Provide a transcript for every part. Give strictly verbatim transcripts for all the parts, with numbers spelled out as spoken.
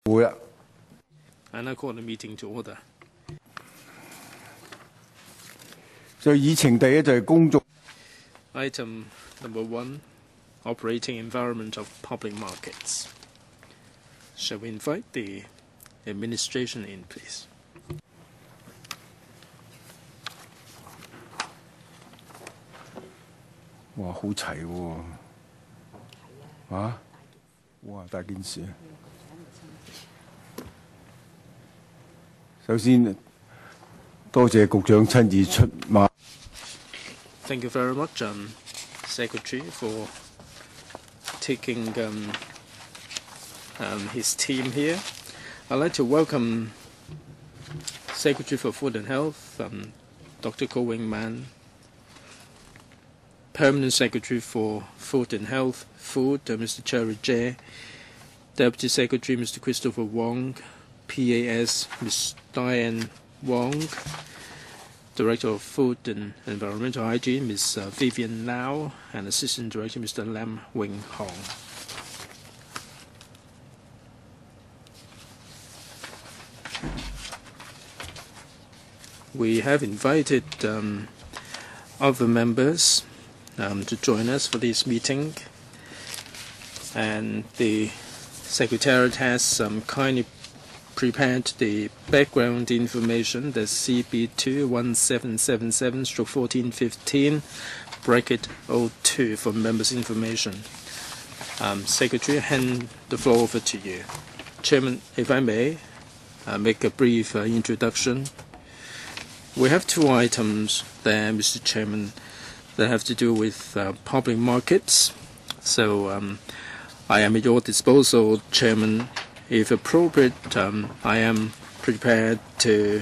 會啊。 And I call the meeting to order. 所以議程第一就係公眾。 Item number one, operating environment of public markets. Shall we invite the administration in, please? 哇，好齊喎！啊，哇，大件事。首先，多謝局長親自出馬。 Thank you very much, um, Secretary, for taking um, um, his team here. I'd like to welcome Secretary for Food and Health, um, Doctor Ko Wing Man, Permanent Secretary for Food and Health, Food, uh, Mister Cherry Jay, Deputy Secretary Mister Christopher Wong, P A S Miz Diane Wong, Director of Food and Environmental Hygiene Miz Uh, Vivian Lau, and Assistant Director Mister Lam Wing Hong. We have invited um, other members um, to join us for this meeting, and the Secretariat has um, kindly prepared the background information, the C B two one seven seven seven fourteen fifteen bracket oh two for members' information. Um, Secretary, hand the floor over to you. Chairman, if I may, uh, make a brief uh, introduction. We have two items there, Mister Chairman, that have to do with uh, public markets. So um, I am at your disposal, Chairman. If appropriate, um, I am prepared to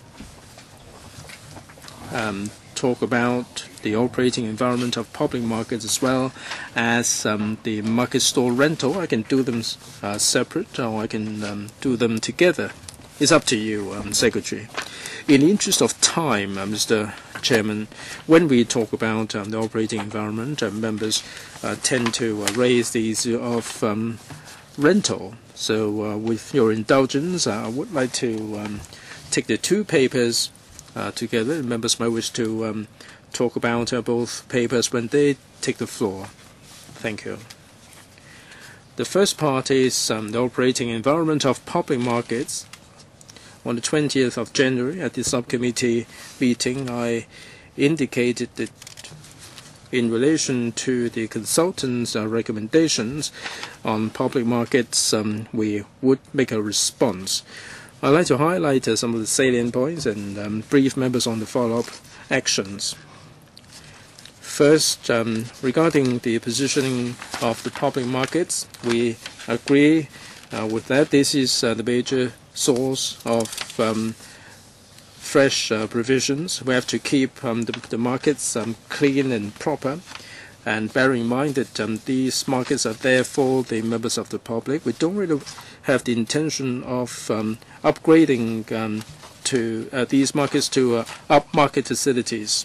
um, talk about the operating environment of public markets as well as um, the market store rental. I can do them uh, separate, or I can um, do them together. It's up to you, um, Secretary. In the interest of time, uh, Mister Chairman, when we talk about um, the operating environment, uh, members uh, tend to uh, raise the issue of um, rental. So uh, with your indulgence, uh, I would like to um, take the two papers uh, together. Members might wish to um, talk about uh, both papers when they take the floor. Thank you. The first part is um, the operating environment of public markets. On the twentieth of January at the subcommittee meeting, I indicated that in relation to the consultants' uh, recommendations on public markets, um, we would make a response. I'd like to highlight uh, some of the salient points and um, brief members on the follow-up actions. First, um, regarding the positioning of the public markets, we agree uh, with that. This is uh, the major source of um, fresh uh, provisions. We have to keep um, the, the markets um, clean and proper, and bear in mind that um, these markets are there for the members of the public. We don't really have the intention of um, upgrading um, to uh, these markets to uh, upmarket facilities.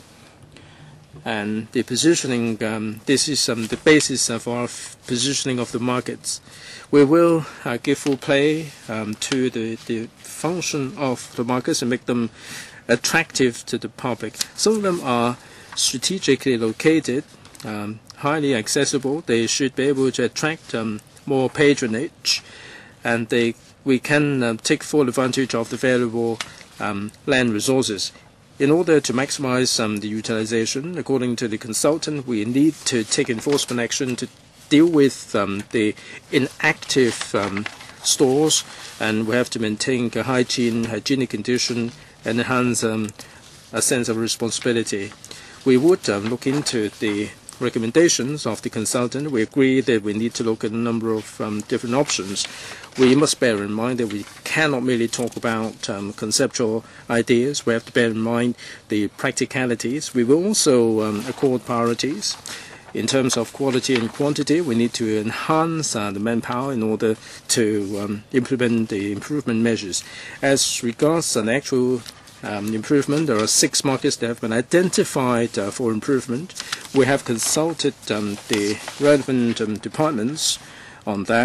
And the positioning, um, this is um, the basis of our positioning of the markets. We will uh, give full play um, to the, the function of the markets and make them attractive to the public. Some of them are strategically located, um, highly accessible. They should be able to attract um, more patronage, and they, we can uh, take full advantage of the valuable um, land resources. In order to maximize um, the utilization, according to the consultant, we need to take enforcement action to deal with um, the inactive um, stores, and we have to maintain a hygiene, hygienic condition, and enhance um, a sense of responsibility. We would um, look into the recommendations of the consultant. We agree that we need to look at a number of um, different options. We must bear in mind that we cannot merely talk about um, conceptual ideas. We have to bear in mind the practicalities. We will also um, accord priorities. In terms of quality and quantity, we need to enhance uh, the manpower in order to um, implement the improvement measures. As regards an actual Um, improvement, there are six markets that have been identified uh, for improvement. We have consulted um, the relevant um, departments on that.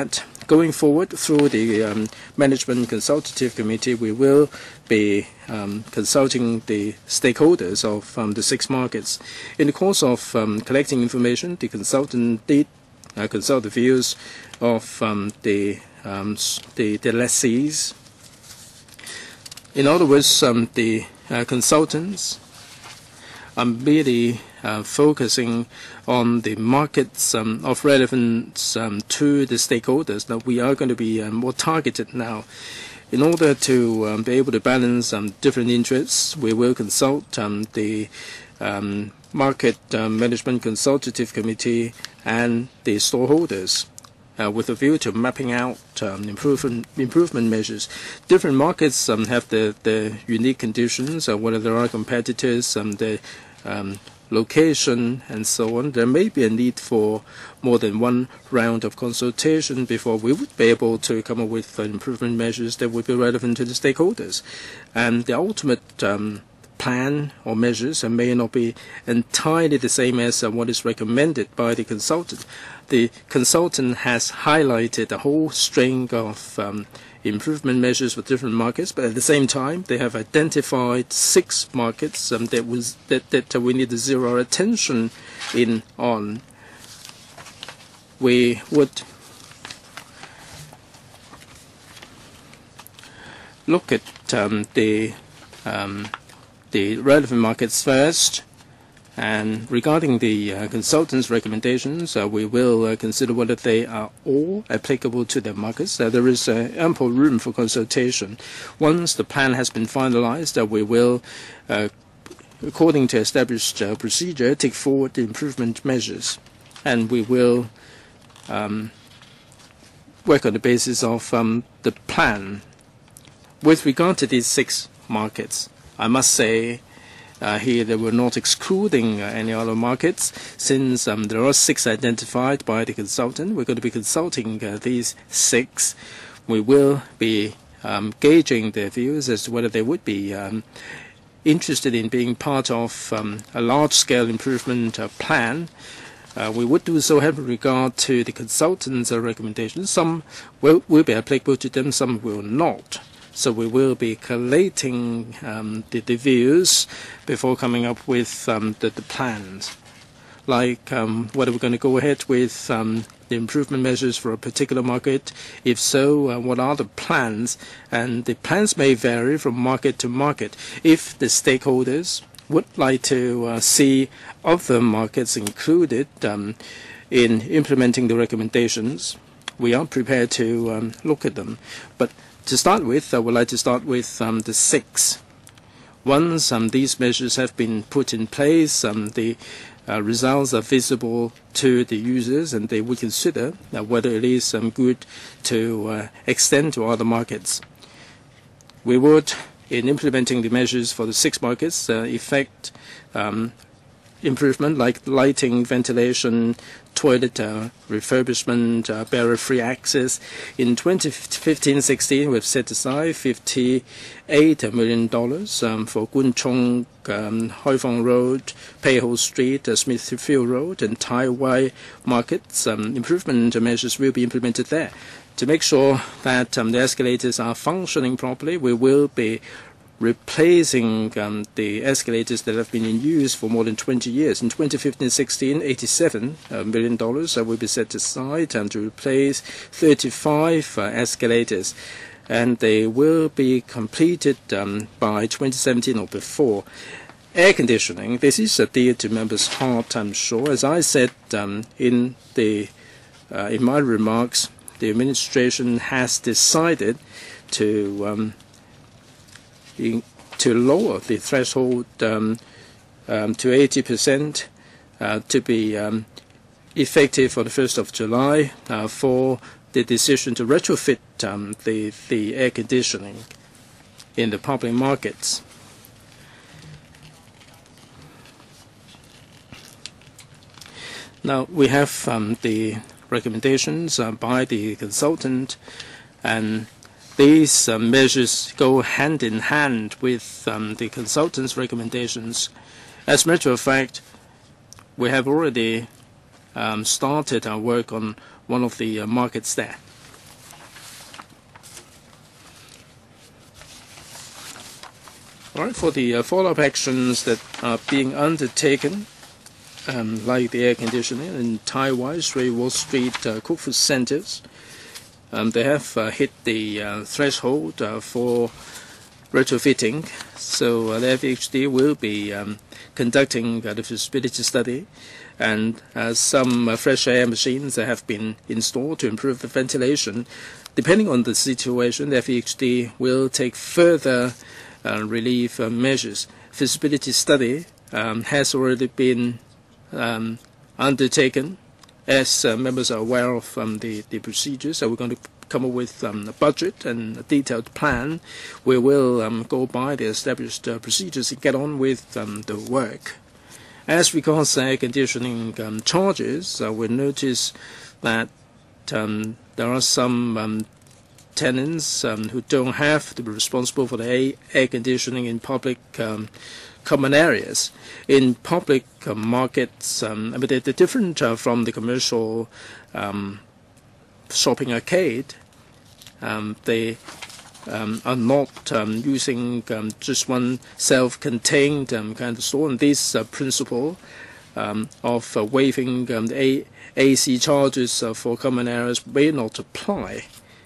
going forward through the um, Management Consultative Committee, we will be um, consulting the stakeholders of um, the six markets. In the course of um, collecting information, the consultant did uh, consult the views of um, the, um, the the lessees. In other words, um, the uh, consultants are merely uh, focusing on the markets um, of relevance um, to the stakeholders. Now, we are going to be uh, more targeted now. In order to um, be able to balance um, different interests, we will consult um, the um, Market um, Management Consultative Committee and the storeholders uh, with a view to mapping out um, improvement, improvement measures. Different markets um, have the, the unique conditions, uh, whether there are competitors, um, the um, location, and so on. There may be a need for more than one round of consultation before we would be able to come up with uh, improvement measures that would be relevant to the stakeholders. And the ultimate um, plan or measures uh, may not be entirely the same as uh, what is recommended by the consultant. The consultant has highlighted a whole string of um, improvement measures for different markets, but at the same time, they have identified six markets um, that was that, that uh, we need to zero our attention in on. We would look at um, the um, the relevant markets first, and regarding the uh, consultants' recommendations, uh, we will uh, consider whether they are all applicable to their markets. Uh, there is uh, ample room for consultation. Once the plan has been finalized, uh, we will, uh, according to established uh, procedure, take forward the improvement measures, and we will um, work on the basis of um, the plan. With regard to these six markets, I must say uh, here that we're not excluding uh, any other markets, since um, there are six identified by the consultant. We're going to be consulting uh, these six. We will be um, gauging their views as to whether they would be um, interested in being part of um, a large-scale improvement uh, plan. Uh, we would do so having regard to the consultants' uh, recommendations. Some will, will be applicable to them, some will not. So we will be collating um, the, the views before coming up with um, the, the plans, like um, whether we're going to go ahead with um, the improvement measures for a particular market. If so, uh, what are the plans? And the plans may vary from market to market. If the stakeholders would like to uh, see other markets included um, in implementing the recommendations, we are prepared to um, look at them. But to start with, I would like to start with um, the six. Once um, these measures have been put in place, um, the uh, results are visible to the users, and they will consider uh, whether it is um, good to uh, extend to other markets. We would, in implementing the measures for the six markets, uh, effect um, improvement like lighting, ventilation, toilet uh, refurbishment, uh, barrier-free access. In twenty fifteen sixteen, we've set aside fifty-eight million dollars um, for Kwun Chung, um, Hoi Fong Road, Peiho Street, uh, Smithfield Road, and Tai Wai markets. Um, improvement measures will be implemented there. To make sure that um, the escalators are functioning properly, we will be replacing um, the escalators that have been in use for more than twenty years. In twenty fifteen sixteen, eighty-seven million dollars uh, will be set aside um, to replace thirty-five uh, escalators, and they will be completed um, by twenty seventeen or before. Air conditioning, this is a dear to members' heart, I'm sure. As I said um, in, the, uh, in my remarks, the administration has decided to um, In, to lower the threshold um, um, to eighty percent uh, to be um, effective for the first of July uh, for the decision to retrofit um, the, the air conditioning in the public markets. Now, we have um, the recommendations uh, by the consultant, and these uh, measures go hand in hand with um, the consultant's recommendations. As a matter of fact, we have already um, started our work on one of the uh, markets there. All right, for the uh, follow-up actions that are being undertaken, um, like the air conditioning in Taiwan, Three Wall Street, uh, Cook Food Centers, um, they have uh, hit the uh, threshold uh, for retrofitting. So uh, the F H D will be um, conducting uh, the feasibility study, and uh, some uh, fresh air machines that have been installed to improve the ventilation. Depending on the situation, the F H D will take further uh, relief uh, measures. Feasibility study um, has already been um, undertaken. As uh, members are aware of um, the, the procedures, so we're going to come up with um, a budget and a detailed plan. We will um, go by the established uh, procedures and get on with um, the work. As regards air conditioning um, charges, uh, we notice that um, there are some um, tenants um, who don't have to be responsible for the air conditioning in public um, common areas. In public uh, markets, um, but they're different uh, from the commercial um, shopping arcade. Um, they um, are not um, using um, just one self-contained um, kind of store, and this uh, principle um, of uh, waiving um, the A AC charges uh, for common areas may not apply.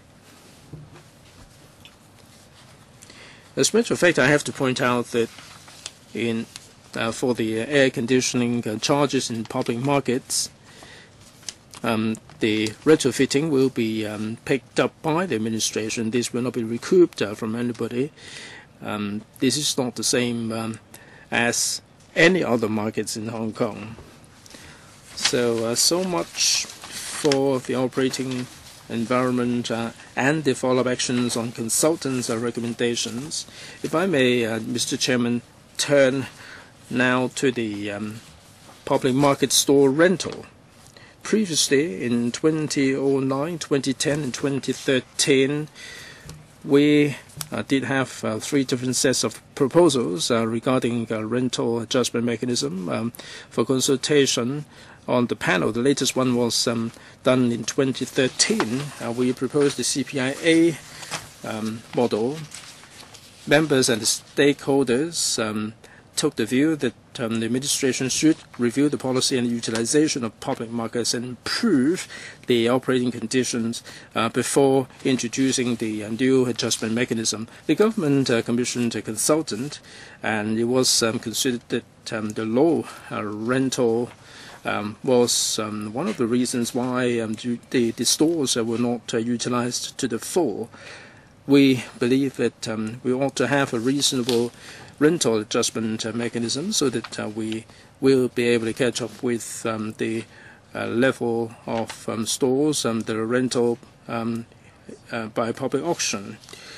As a matter of fact, I have to point out that in uh, for the air conditioning uh, charges in public markets, um, the retrofitting will be um, picked up by the administration. This will not be recouped uh, from anybody. Um, this is not the same um, as any other markets in Hong Kong. So, uh, so much for the operating environment uh, and the follow-up actions on consultants' uh, recommendations. If I may, uh, Mister Chairman, turn now to the um, public market store rental. Previously, in twenty oh nine, twenty ten, and twenty thirteen, we uh, did have uh, three different sets of proposals uh, regarding uh, rental adjustment mechanism um, for consultation on the panel. The latest one was um, done in twenty thirteen. Uh, we proposed the C P I A um, model. Members and the stakeholders um, took the view that um, the administration should review the policy and utilization of public markets and improve the operating conditions uh, before introducing the uh, new adjustment mechanism. The government uh, commissioned a consultant, and it was um, considered that um, the low uh, rental um, was um, one of the reasons why um, the, the stores uh, were not uh, utilized to the full. We believe that um, we ought to have a reasonable rental adjustment uh, mechanism so that uh, we will be able to catch up with um, the uh, level of um, stores and the rental um, uh, by public auction.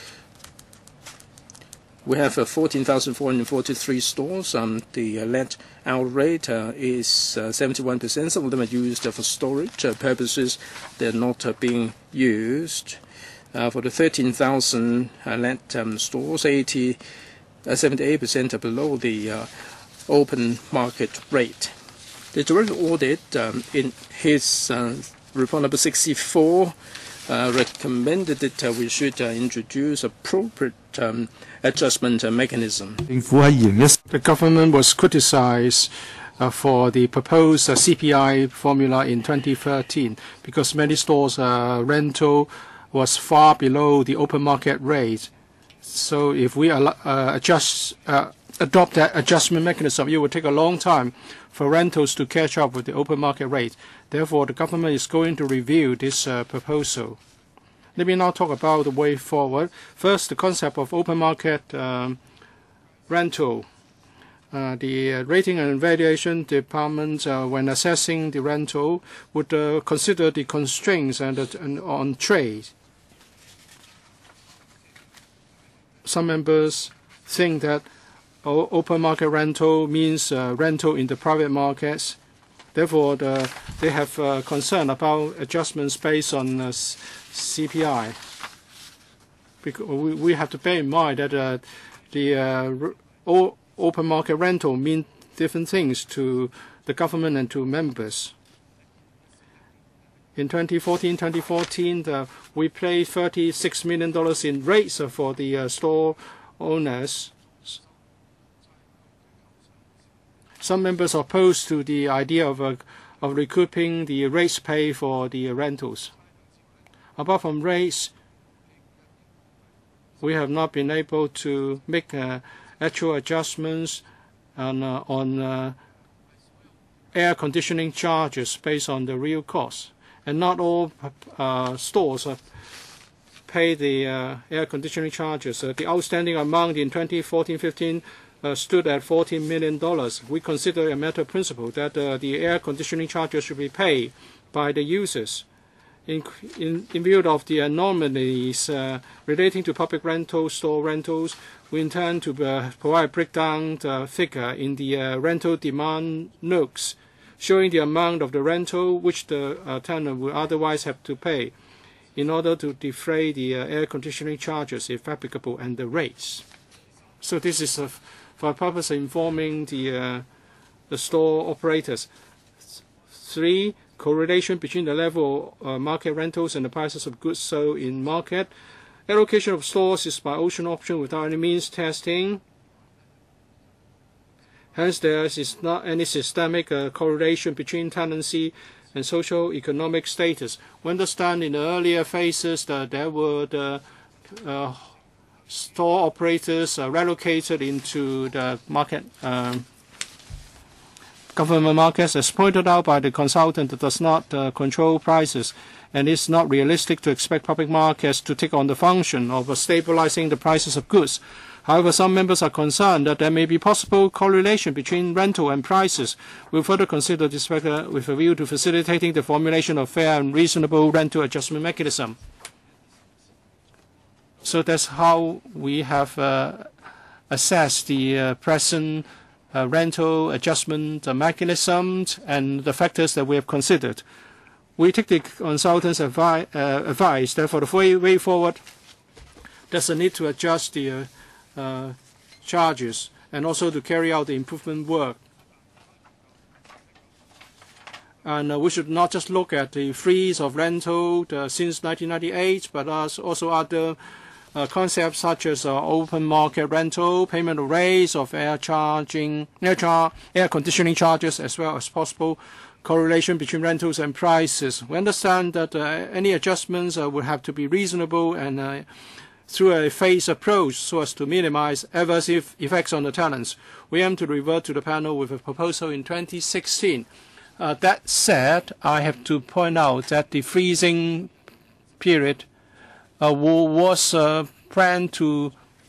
We have uh, fourteen thousand four hundred forty-three stores. Um, the uh, let out rate uh, is uh, seventy-one percent. Some of them are used uh, for storage uh, purposes. They're not uh, being used. Uh, for the thirteen thousand uh, let um, stores, eighty, seventy-eight percent are below the uh, open market rate. The Director Audit, um, in his uh, report number sixty-four, uh, recommended that uh, we should uh, introduce appropriate um, adjustment uh, mechanism. The government was criticized uh, for the proposed uh, C P I formula in twenty thirteen because many stores' uh, rental was far below the open market rate. So if we uh, adjust, uh, adopt that adjustment mechanism, it will take a long time for rentals to catch up with the open market rate. Therefore, the government is going to review this uh, proposal. Let me now talk about the way forward. First, the concept of open market um, rental. Uh, the uh, Rating and Valuation Department, uh, when assessing the rental, would uh, consider the constraints and, uh, and on trade. Some members think that oh, open market rental means uh, rental in the private markets. Therefore, the, they have uh, concern about adjustments based on uh, C P I. Because we, we have to bear in mind that uh, the uh, open market rental means different things to the government and to members. In twenty fourteen, twenty fourteen, the, we paid thirty-six million dollars in rates for the uh, store owners. some members are opposed to the idea of, uh, of recouping the rates paid for the rentals. Apart from rates, we have not been able to make uh, actual adjustments on, uh, on uh, air conditioning charges based on the real cost. And not all uh, stores uh, pay the uh, air conditioning charges. Uh, the outstanding amount in twenty fourteen fifteen uh, stood at fourteen million dollars. We consider a matter of principle that uh, the air conditioning charges should be paid by the users. In, in, in view of the anomalies uh, relating to public rental, store rentals, we intend to uh, provide a breakdown uh, figure in the uh, rental demand notes, showing the amount of the rental which the uh, tenant will otherwise have to pay in order to defray the uh, air conditioning charges if applicable and the rates. So this is uh, for the purpose of informing the, uh, the store operators. Three, correlation between the level of uh, market rentals and the prices of goods sold in market. Allocation of stores is by option option without any means testing. Hence, there is not any systemic uh, correlation between tenancy and social economic status. We understand in the earlier phases that there were the uh, store operators uh, relocated into the market um, government markets, as pointed out by the consultant, that does not uh, control prices, and it's not realistic to expect public markets to take on the function of uh, stabilizing the prices of goods. However, some members are concerned that there may be possible correlation between rental and prices. We'll further consider this factor with a view to facilitating the formulation of fair and reasonable rental adjustment mechanism. So that's how we have uh, assessed the uh, present Uh, rental adjustment uh, mechanisms and the factors that we have considered. We take the consultant's advi uh, advice that for the way, way forward, there's a need to adjust the uh, uh, charges and also to carry out the improvement work. And uh, we should not just look at the freeze of rental uh, since nineteen ninety-eight, but also other Uh, concepts such as uh, open market rental, payment of rates of air charging, air, char air conditioning charges, as well as possible correlation between rentals and prices. We understand that uh, any adjustments uh, would have to be reasonable and uh, through a phased approach so as to minimize adverse effects on the tenants. We aim to revert to the panel with a proposal in twenty sixteen. Uh, that said, I have to point out that the freezing period Uh, was uh, planned to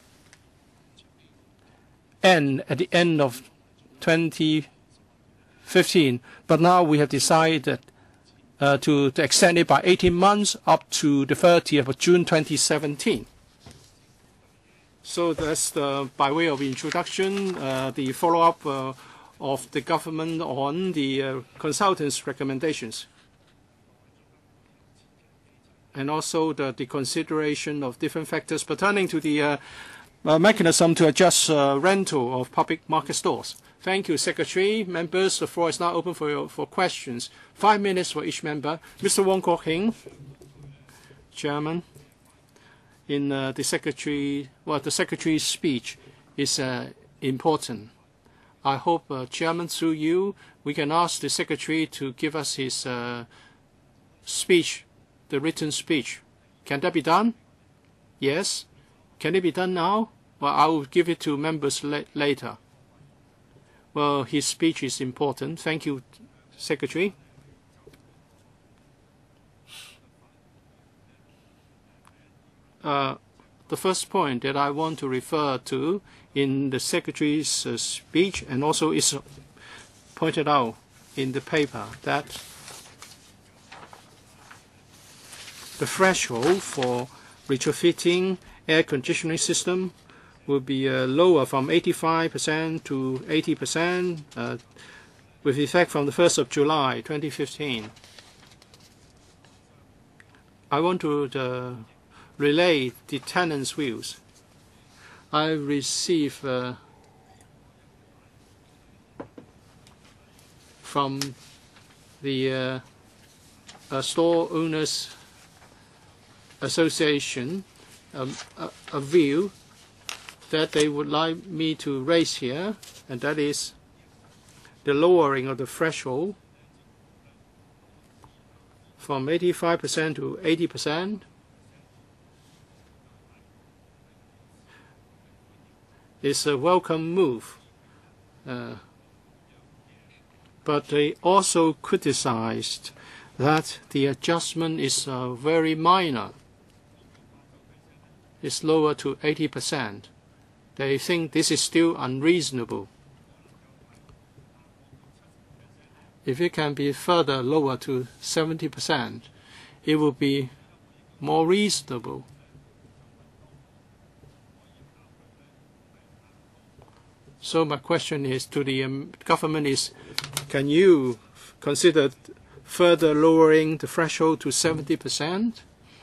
end at the end of twenty fifteen, but now we have decided uh, to, to extend it by eighteen months up to the thirtieth of June twenty seventeen. So that's the, by way of introduction, uh, the follow-up uh, of the government on the uh, consultant's recommendations, and also the, the consideration of different factors pertaining to the uh, uh, mechanism to adjust uh, rental of public market stores. Thank you, Secretary. Members, the floor is now open for, your, for questions. Five minutes for each member. Mister Wong Kok Hing, Chairman. In uh, the Secretary, well, the Secretary's speech is uh, important. I hope, uh, Chairman, through you, we can ask the Secretary to give us his uh, speech, the written speech. Can that be done? Yes. Can it be done now? Well, I will give it to members la later. Well, his speech is important. Thank you, Secretary. Uh, the first point that I want to refer to in the Secretary's uh, speech, and also is pointed out in the paper, that the threshold for retrofitting air conditioning system will be uh, lower from eighty-five percent to eighty percent uh, with effect from the first of July twenty fifteen. I want to uh, relay the tenants' views. I received uh, from the uh, uh, store owners association um, a, a view that they would like me to raise here, and that is the lowering of the threshold from eighty-five percent to eighty percent is a welcome move. Uh, but they also criticized that the adjustment is uh, very minor. It's lower to eighty percent. They think this is still unreasonable. If it can be further lower to seventy percent, it will be more reasonable. So my question is to the um, government is, can you consider further lowering the threshold to seventy percent?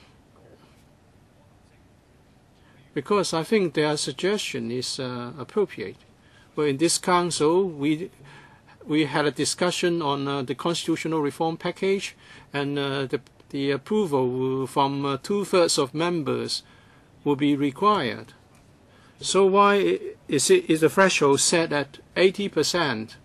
Because I think their suggestion is uh, appropriate. Well, in this council, we we had a discussion on uh, the constitutional reform package, and uh, the, the approval from uh, two-thirds of members will be required. So why is it is the threshold set at eighty percent?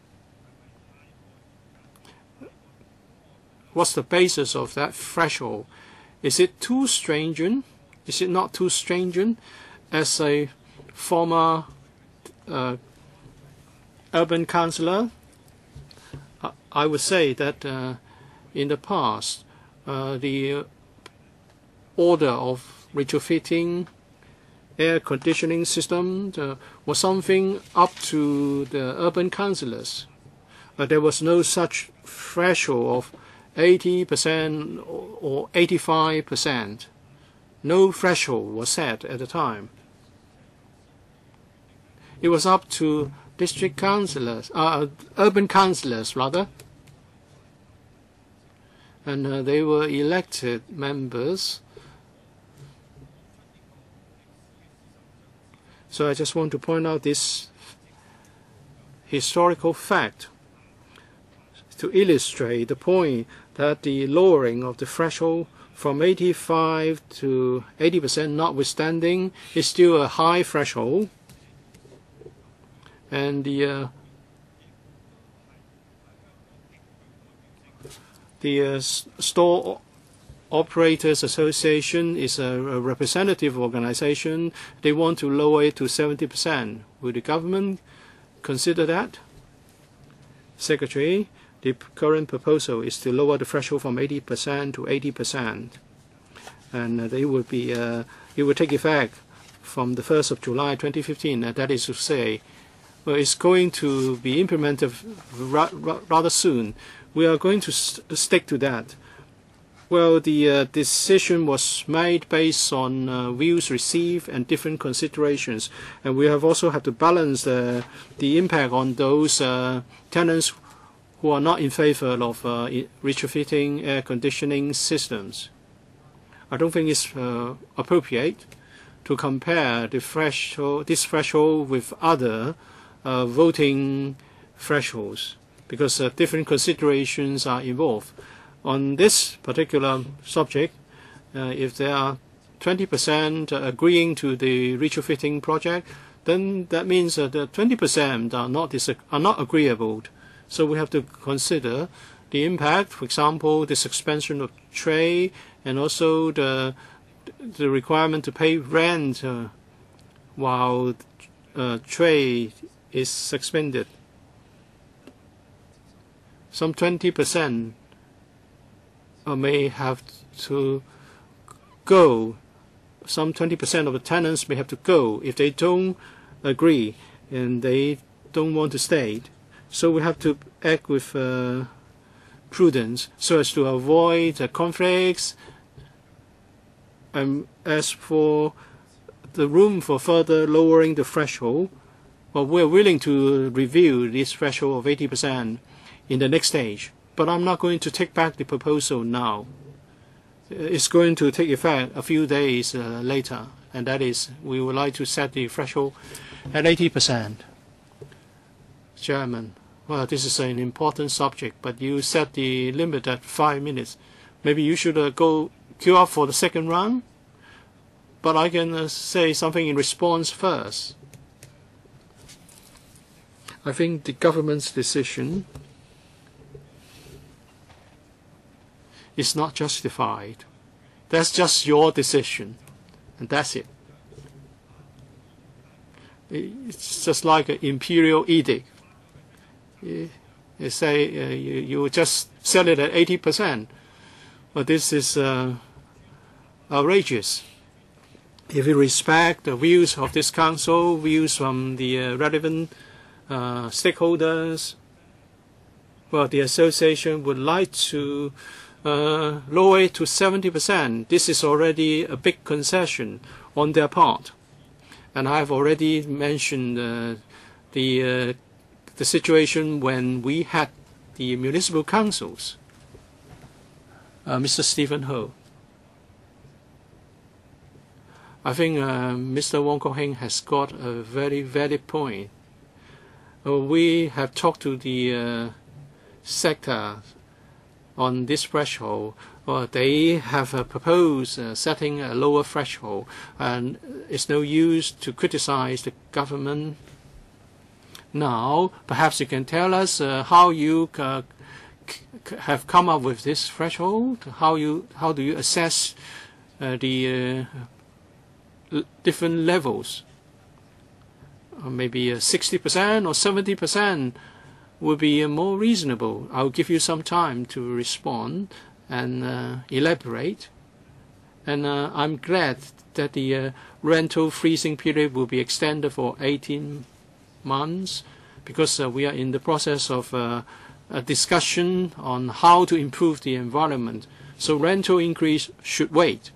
What's the basis of that threshold? Is it too stringent? Is it not too stringent? As a former uh, urban councillor, I would say that uh, in the past, uh, the order of retrofitting air conditioning system uh, was something up to the urban councillors. But there was no such threshold of eighty percent or eighty-five percent. No threshold was set at the time. It was up to district councillors, uh, urban councillors rather, and uh, they were elected members. So I just want to point out this historical fact to illustrate the point that the lowering of the threshold from eighty-five to eighty percent notwithstanding is still a high threshold. And the uh, the uh, store Operators Association is a, a representative organization. They want to lower it to seventy percent. Will the government consider that? Secretary, the current proposal is to lower the threshold from eighty percent to eighty percent, and uh, they will be uh, it will take effect from the first of July twenty fifteen. Uh, that is to say, well, it's going to be implemented ra ra rather soon. We are going to st stick to that. Well, the uh, decision was made based on uh, views received and different considerations, and we have also had to balance uh, the impact on those uh, tenants who are not in favor of uh, retrofitting air conditioning systems. I don't think it's uh, appropriate to compare the threshold, this threshold with other uh, voting thresholds, because uh, different considerations are involved. On this particular subject, uh, if there are twenty percent agreeing to the retrofitting project, then that means that the twenty percent are not are not agreeable. So we have to consider the impact, for example, the suspension of trade, and also the the requirement to pay rent uh, while uh, trade is suspended. Some twenty percent may have to go. Some twenty percent of the tenants may have to go if they don't agree and they don't want to stay. So we have to act with uh, prudence so as to avoid uh, conflicts. And as for the room for further lowering the threshold, well, we're willing to review this threshold of eighty percent in the next stage. But I'm not going to take back the proposal now. It's going to take effect a few days uh, later, and that is, we would like to set the threshold at eighty percent. Chairman, well, this is an important subject, but you set the limit at five minutes. Maybe you should uh, go queue up for the second round, but I can uh, say something in response first. I think the government's decision is not justified. That's just your decision, and that's it. It's just like an imperial edict. You, you say uh, you, you just sell it at eighty percent. Well, this is uh, outrageous. If you respect the views of this council, views from the uh, relevant uh, stakeholders, well, the association would like to uh, lower it to seventy percent. This is already a big concession on their part. And I've already mentioned uh, the uh, the situation when we had the municipal councils. Uh, Mister Stephen Ho. I think uh, Mister Wong Kok Heng has got a very valid point. Uh, we have talked to the uh, sector on this threshold. Well, they have uh, proposed uh, setting a lower threshold, and it's no use to criticize the government. Now, perhaps you can tell us uh, how you uh, c have come up with this threshold. How you how do you assess uh, the uh, different levels? Or maybe uh, sixty percent or seventy percent would be uh, more reasonable. I'll give you some time to respond and uh, elaborate. And uh, I'm glad that the uh, rental freezing period will be extended for eighteen months, because uh, we are in the process of uh, a discussion on how to improve the environment. So rental increase should wait.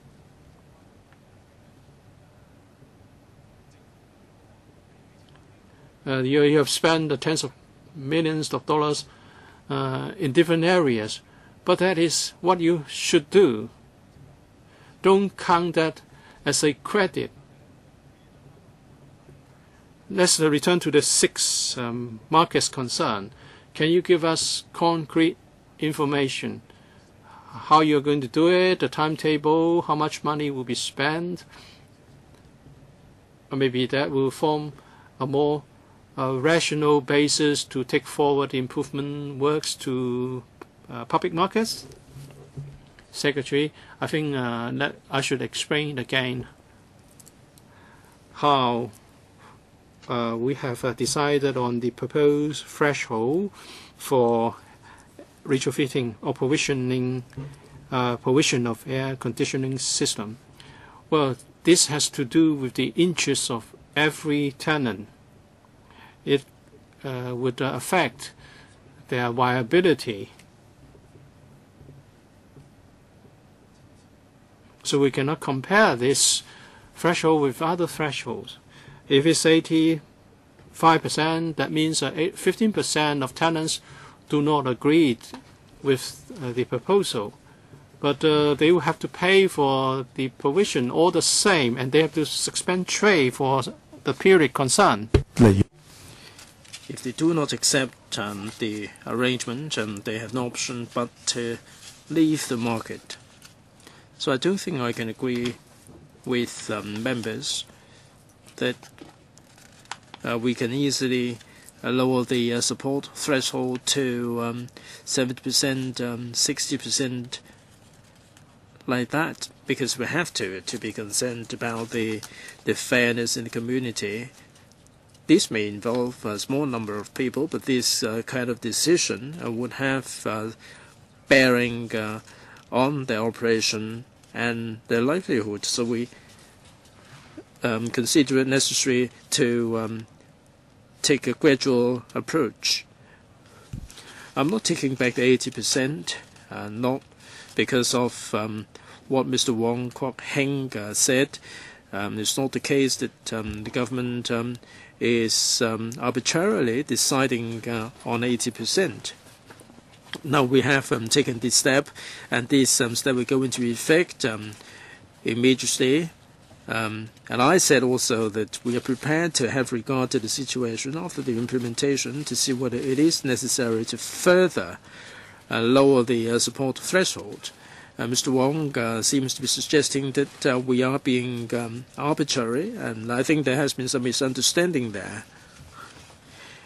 Uh, you, you have spent uh, tens of millions of dollars uh, in different areas. But that is what you should do. Don't count that as a credit. Let's return to the six um, markets concerned. Can you give us concrete information? How you're going to do it, the timetable, how much money will be spent? Or maybe that will form a more uh, rational basis to take forward improvement works to Uh, public markets. Secretary, I think uh, that I should explain again how uh, we have uh, decided on the proposed threshold for retrofitting or provisioning uh, provision of air conditioning system. Well, this has to do with the interests of every tenant. It uh, would uh, affect their viability. So we cannot compare this threshold with other thresholds. If it's eighty-five percent, that means uh, fifteen percent of tenants do not agree with uh, the proposal. But uh, they will have to pay for the provision all the same, and they have to suspend trade for the period concerned. If they do not accept um, the arrangement, um, they have no option but to leave the market. So I don't think I can agree with um, members that uh, we can easily uh, lower the uh, support threshold to um, seventy percent, um, sixty percent like that, because we have to to be concerned about the the fairness in the community. This may involve a small number of people, but this uh, kind of decision uh, would have uh, bearing uh, on their operation and their livelihood. So we um, consider it necessary to um, take a gradual approach. I'm not taking back the eighty percent, uh, not because of um, what Mister Wong Kok Heng uh, said. Um, it's not the case that um, the government um, is um, arbitrarily deciding uh, on eighty percent. Now we have um, taken this step, and this um, step will go into effect um, immediately. Um, and I said also that we are prepared to have regard to the situation after the implementation to see whether it is necessary to further uh, lower the uh, support threshold. Uh, Mister Wong uh, seems to be suggesting that uh, we are being um, arbitrary, and I think there has been some misunderstanding there.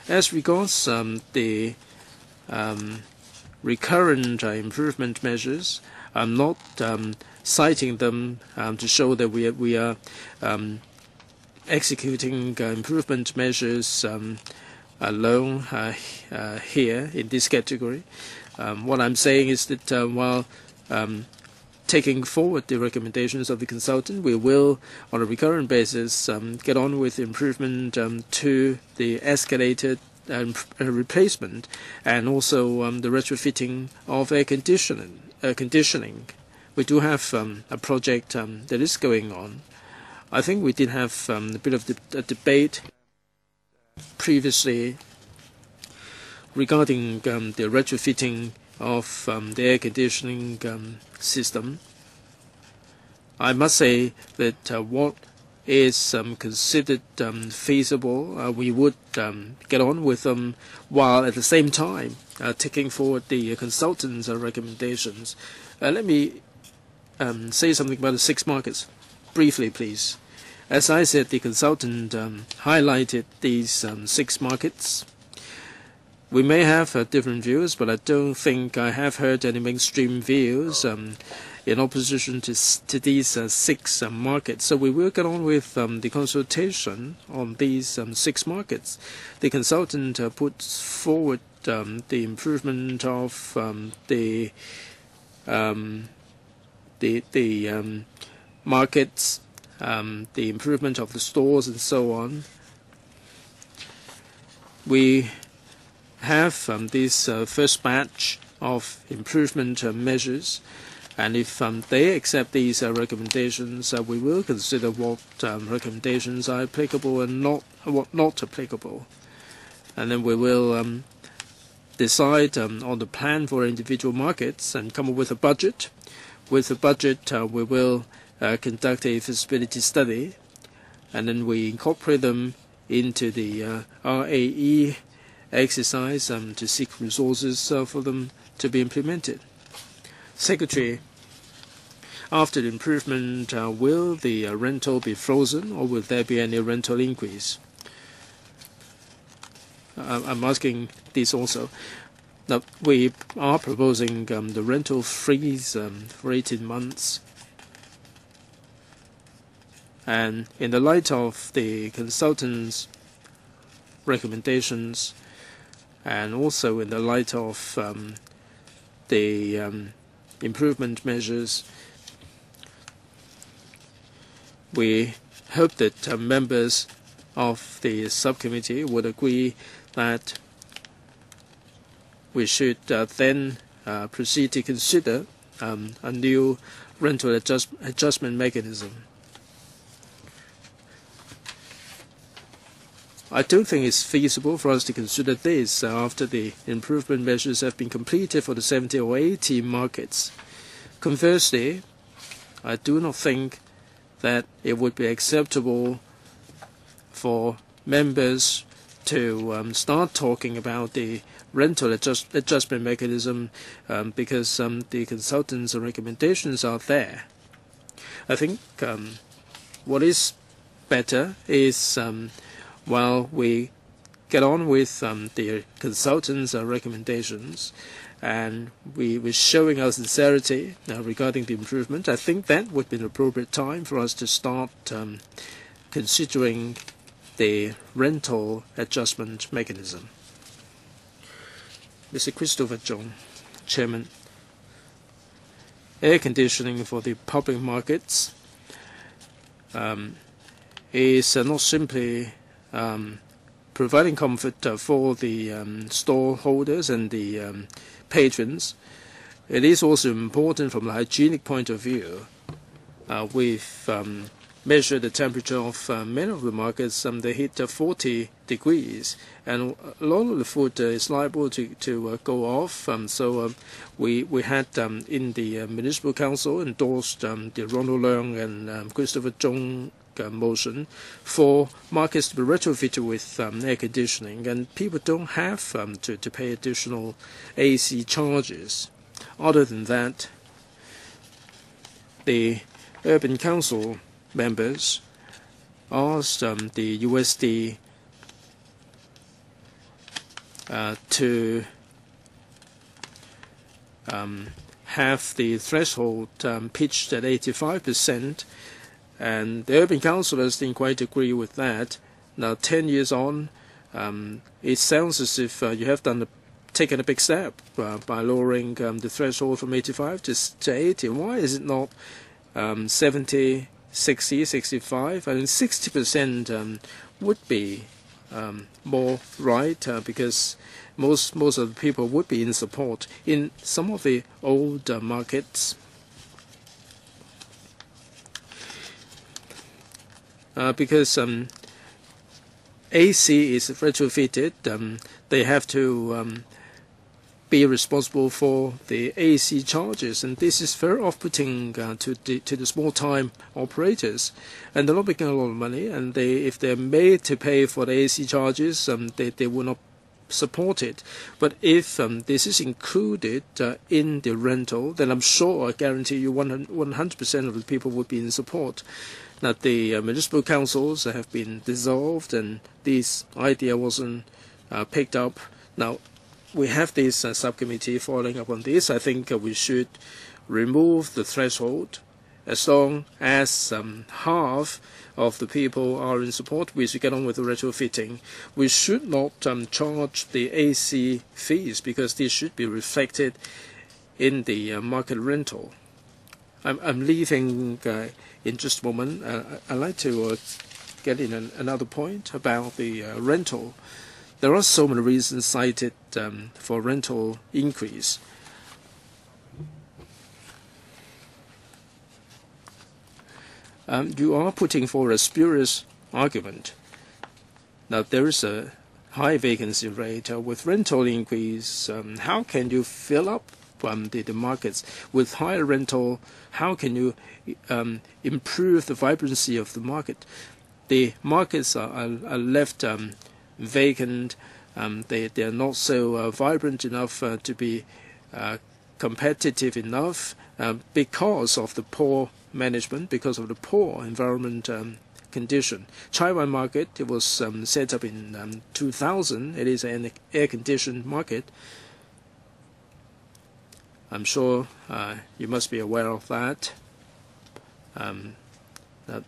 As regards um, the um, recurrent uh, improvement measures, I'm not um, citing them um, to show that we are, we are um, executing uh, improvement measures um, alone uh, uh, here in this category. Um, what I'm saying is that uh, while um, taking forward the recommendations of the consultant, we will, on a recurrent basis, um, get on with improvement um, to the escalated um, uh, replacement and also um, the retrofitting of air conditioning. Uh, conditioning. We do have um, a project um, that is going on. I think we did have um, a bit of the, a debate previously regarding um, the retrofitting of um, the air conditioning um, system. I must say that uh, what is um, considered um, feasible, uh, we would um, get on with them while at the same time uh, taking forward the uh, consultants' uh, recommendations. Uh, let me um, say something about the six markets briefly, please. As I said, the consultant um, highlighted these um, six markets. We may have uh, different views, but I don't think I have heard any mainstream views um, in opposition to, to these uh, six uh, markets. So we will get on with um, the consultation on these um, six markets. The consultant uh, puts forward um, the improvement of um, the um, the, the um, markets, um, the improvement of the stores, and so on. We have um, this uh, first batch of improvement uh, measures, and if um, they accept these uh, recommendations, uh, we will consider what um, recommendations are applicable and not what not applicable, and then we will um, decide um, on the plan for individual markets and come up with a budget. With the budget, uh, we will uh, conduct a feasibility study, and then we incorporate them into the uh, R A E exercise um, to seek resources uh, for them to be implemented. Secretary, after the improvement, uh, will the uh, rental be frozen or will there be any rental increase? Uh, I'm asking this also. Now, we are proposing um, the rental freeze um, for eighteen months. And in the light of the consultants' recommendations, and also in the light of um, the um, improvement measures, we hope that uh, members of the subcommittee would agree that we should uh, then uh, proceed to consider um, a new rental adjust adjustment mechanism. I don't think it's feasible for us to consider this uh, after the improvement measures have been completed for the seventy or eighty markets. Conversely, I do not think that it would be acceptable for members to um, start talking about the rental adjust adjustment mechanism um, because um, the consultants' recommendations are there. I think um, what is better is um, while we get on with um, the consultants' uh, recommendations and we were showing our sincerity uh, regarding the improvement, I think that would be an appropriate time for us to start um, considering the rental adjustment mechanism. Mister Christopher Chung, Chairman. Air conditioning for the public markets um, is uh, not simply um, providing comfort uh, for the um, store holders and the um, patrons. It is also important from a hygienic point of view. Uh, we've um, measured the temperature of uh, many of the markets. Um, they hit uh, forty degrees, and a lot of the food uh, is liable to, to uh, go off. Um, so um, we we had um, in the uh, Municipal Council endorsed um, the Ronald Leung and um, Christopher Chung uh, motion for markets to be retrofitted with um, air conditioning, and people don't have um, to, to pay additional A C charges. Other than that, the Urban Council members asked um, the U S D uh, to um, have the threshold um, pitched at eighty-five percent, and the urban councillors didn't quite agree with that. Now, ten years on, um, it sounds as if uh, you have done a, taken a big step uh, by lowering um, the threshold from eighty-five to, to eighty. Why is it not um, seventy, sixty, sixty-five? I mean, sixty percent um, would be um, more right uh, because most most of the people would be in support in some of the old uh, markets. Uh, because um, A C is retrofitted, um, they have to um, be responsible for the A C charges, and this is very off-putting uh, to the to the small-time operators, and they're not making a lot of money. And they, if they're made to pay for the A C charges, um, they they will not support it. But if um, this is included uh, in the rental, then I'm sure, I guarantee you, one hundred percent of the people would be in support. Now, the uh, municipal councils have been dissolved, and this idea wasn't uh, picked up. Now, we have this uh, subcommittee following up on this. I think uh, we should remove the threshold as long as um, half of the people are in support. We should get on with the retrofitting. We should not um, charge the A C fees because these should be reflected in the uh, market rental. I'm, I'm leaving uh, in just a moment. Uh, I'd like to uh, get in an, another point about the uh, rental. There are so many reasons cited um, for rental increase. Um, you are putting forward a spurious argument. Now, there is a high vacancy rate. Uh, with rental increase, um, how can you fill up um, the, the markets? With higher rental, how can you um, improve the vibrancy of the market? The markets are, are, are left um, vacant. Um, they, they are not so uh, vibrant enough uh, to be uh, competitive enough uh, because of the poor management, because of the poor environment um, condition. Taiwan market, it was um, set up in um, two thousand. It is an air-conditioned market. I'm sure uh, you must be aware of that. Um, that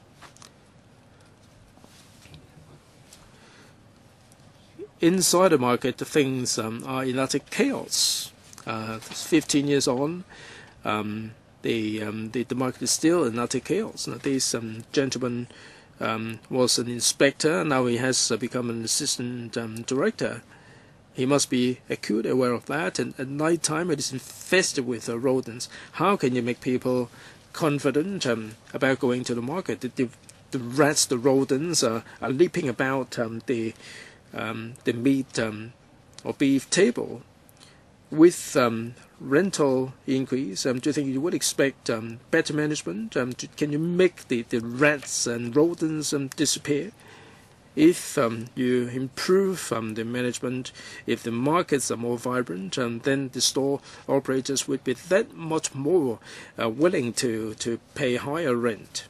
inside the market, the things um, are in utter chaos. Uh, fifteen years on, um, the, um, the the market is still in utter chaos. Now, this um, gentleman um, was an inspector. Now he has uh, become an assistant um, director. He must be acutely aware of that. And at night time, it is infested with uh, rodents. How can you make people confident um, about going to the market? The, the, the rats, the rodents are, are leaping about um, the um, the meat um, or beef table. With um, rental increase, um, do you think you would expect um, better management? Um, to, can you make the, the rats and rodents um, disappear? If um, you improve um, the management, if the markets are more vibrant, um, then the store operators would be that much more uh, willing to, to pay higher rent.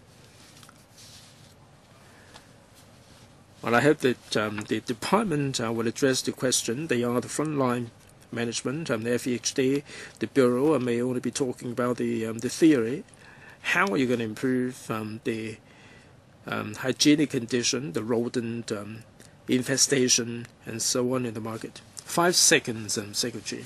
Well, I hope that um, the department uh, will address the question. They are the frontline management, um, the F E H D, the Bureau, and may only be talking about the um, the theory. How are you going to improve um, the um, hygienic condition, the rodent um, infestation, and so on in the market? Five seconds, um, Secretary.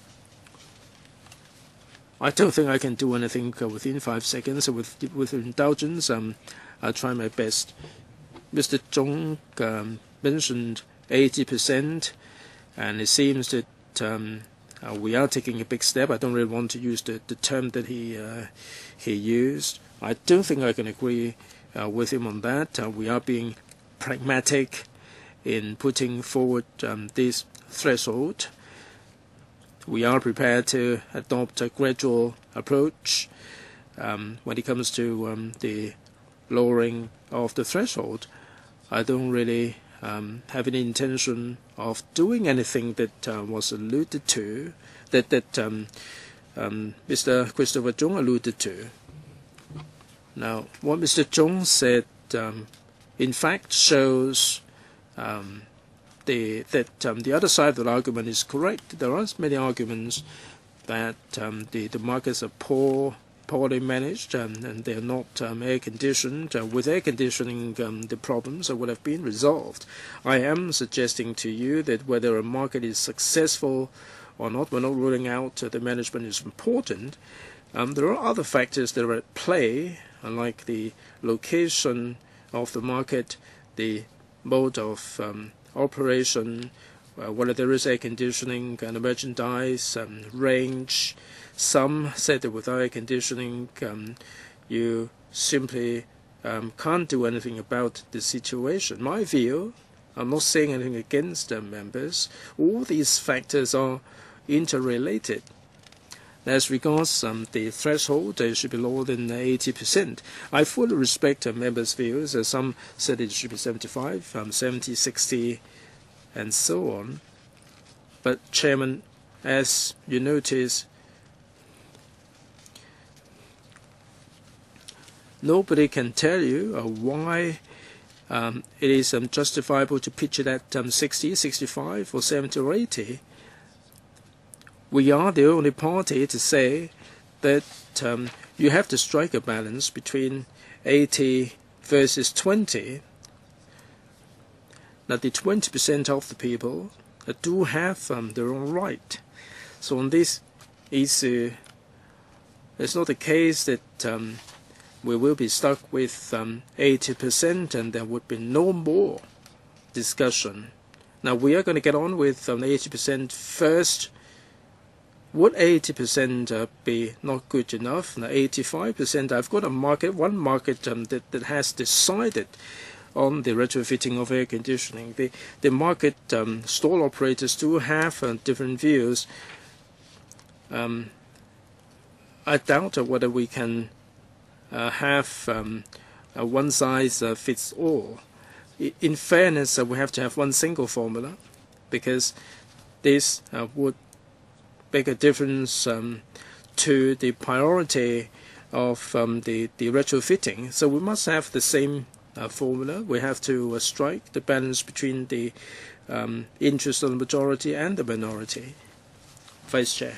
I don't think I can do anything uh, within five seconds. So with with indulgence, um, I'll try my best. Mister Zhong um, mentioned eighty percent, and it seems that Um, uh, we are taking a big step. I don't really want to use the, the term that he uh, he used. I don't think I can agree uh, with him on that. Uh, we are being pragmatic in putting forward um, this threshold. We are prepared to adopt a gradual approach um, when it comes to um, the lowering of the threshold. I don't really Um, have any intention of doing anything that uh, was alluded to, that that um, um, Mister Christopher Zhong alluded to. Now, what Mister Zhong said, um, in fact, shows um, the that um, the other side of the argument is correct. There are many arguments that um, the the markets are poor, poorly managed, um, and they are not um, air conditioned. Uh, with air conditioning, um, the problems would have been resolved. I am suggesting to you that whether a market is successful or not, we're not ruling out uh, the management is important. Um, there are other factors that are at play, like the location of the market, the mode of um, operation, uh, whether there is air conditioning, and the merchandise, um, range. Some said that without air conditioning, um, you simply um, can't do anything about the situation. My view, I'm not saying anything against the members, all these factors are interrelated. As regards um, the threshold, it should be lower than eighty percent. I fully respect uh, members' views. Uh, some said it should be seventy-five, um, seventy, sixty, and so on. But, Chairman, as you notice, nobody can tell you uh, why um, it is um, justifiable to pitch it at um, sixty, sixty-five, or seventy, or eighty. We are the only party to say that um, you have to strike a balance between eighty versus twenty. Now, the twenty percent of the people uh, do have um, their own right. So on this issue, it's not the case that um, we will be stuck with um, eighty percent and there would be no more discussion. Now, we are going to get on with um, eighty percent first. Would eighty percent uh, be not good enough? Now, eighty-five percent, I've got a market, one market um, that, that has decided on the retrofitting of air conditioning. The, the market um, stall operators do have uh, different views. Um, I doubt uh, whether we can uh, have um, a one size uh, fits all. I, in fairness, uh, we have to have one single formula, because this uh, would make a difference um, to the priority of um, the, the retrofitting. So we must have the same uh, formula. We have to uh, strike the balance between the um, interest of the majority and the minority. Vice Chair.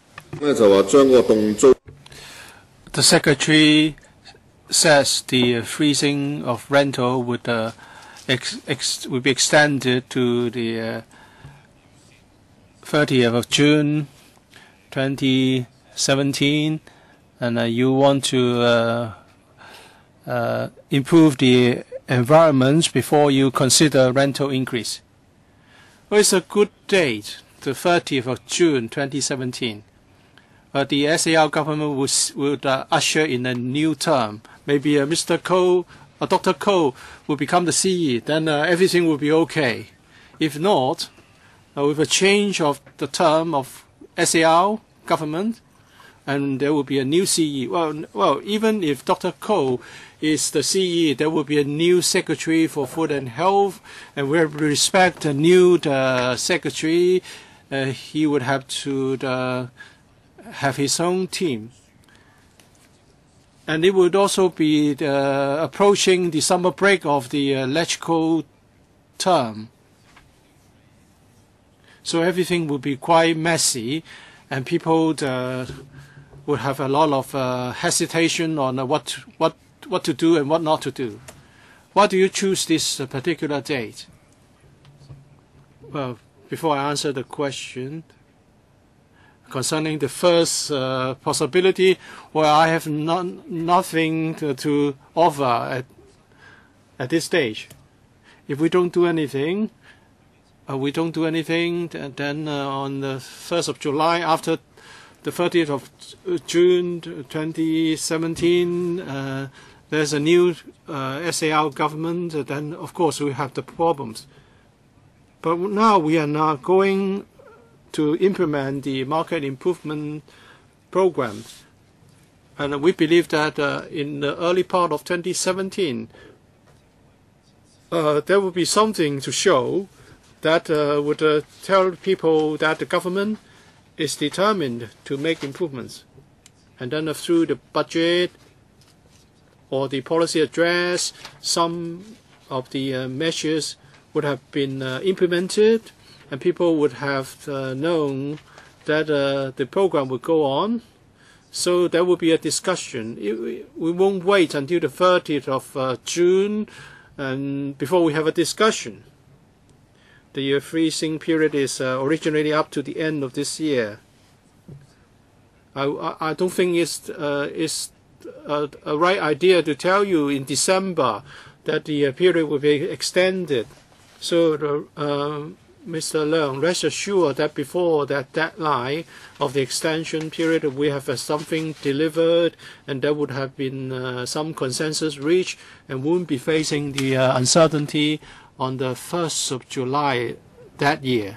The Secretary says the freezing of rental would, uh, ex ex would be extended to the uh, thirtieth of June twenty seventeen, and uh, you want to uh, uh, improve the environment before you consider rental increase. Well, it's a good date, the thirtieth of June twenty seventeen. But the S A R government would, would uh, usher in a new term. Maybe uh, Mister Koh, uh, Doctor Koh will become the C E, then uh, everything will be okay. If not, uh, with a change of the term of S A R government, and there will be a new C E. Well, well, even if Doctor Koh is the C E, there will be a new Secretary for Food and Health, and we respect the new uh, Secretary. Uh, he would have to uh, have his own team. And it would also be uh, approaching the summer break of the uh, electrical term. So everything will be quite messy, and people uh, would have a lot of uh, hesitation on uh, what what what to do and what not to do. Why do you choose this uh, particular date? Well, before I answer the question concerning the first uh, possibility, well, I have non nothing to, to offer at at this stage. If we don't do anything. Uh, we don't do anything, then uh, on the first of July, after the thirtieth of June twenty seventeen, uh, there's a new uh, S A R government, uh, then of course we have the problems. But now we are now going to implement the market improvement program. And we believe that uh, in the early part of twenty seventeen, uh, there will be something to show that uh, would uh, tell people that the government is determined to make improvements. And then uh, through the budget or the policy address, some of the uh, measures would have been uh, implemented, and people would have uh, known that uh, the program would go on. So there will be a discussion. It, we won't wait until the thirtieth of uh, June and before we have a discussion. The uh, freezing period is uh, originally up to the end of this year. I, I, I don't think it's, uh, it's a, a right idea to tell you in December that the uh, period will be extended. So the, uh, Mister Leung, rest assured that before that deadline of the extension period, we have uh, something delivered, and there would have been uh, some consensus reached, and won't be facing the uh, uncertainty on the first of July that year.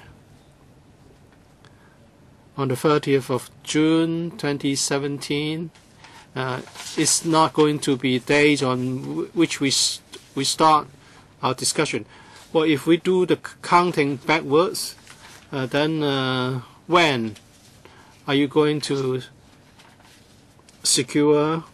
On the thirtieth of June twenty seventeen, uh, it's not going to be days on which we, we start our discussion. Well, if we do the counting backwards, uh, then uh, when are you going to secure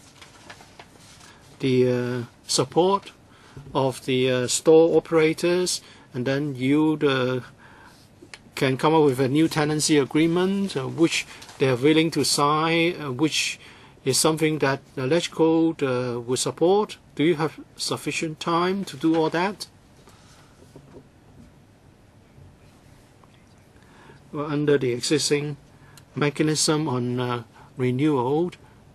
the uh, support of the uh, store operators, and then you uh, can come up with a new tenancy agreement, uh, which they are willing to sign, uh, which is something that the electrical uh, will support? Do you have sufficient time to do all that? Well, under the existing mechanism on uh, renewal,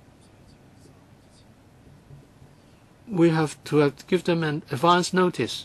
we have to uh, give them an advance notice.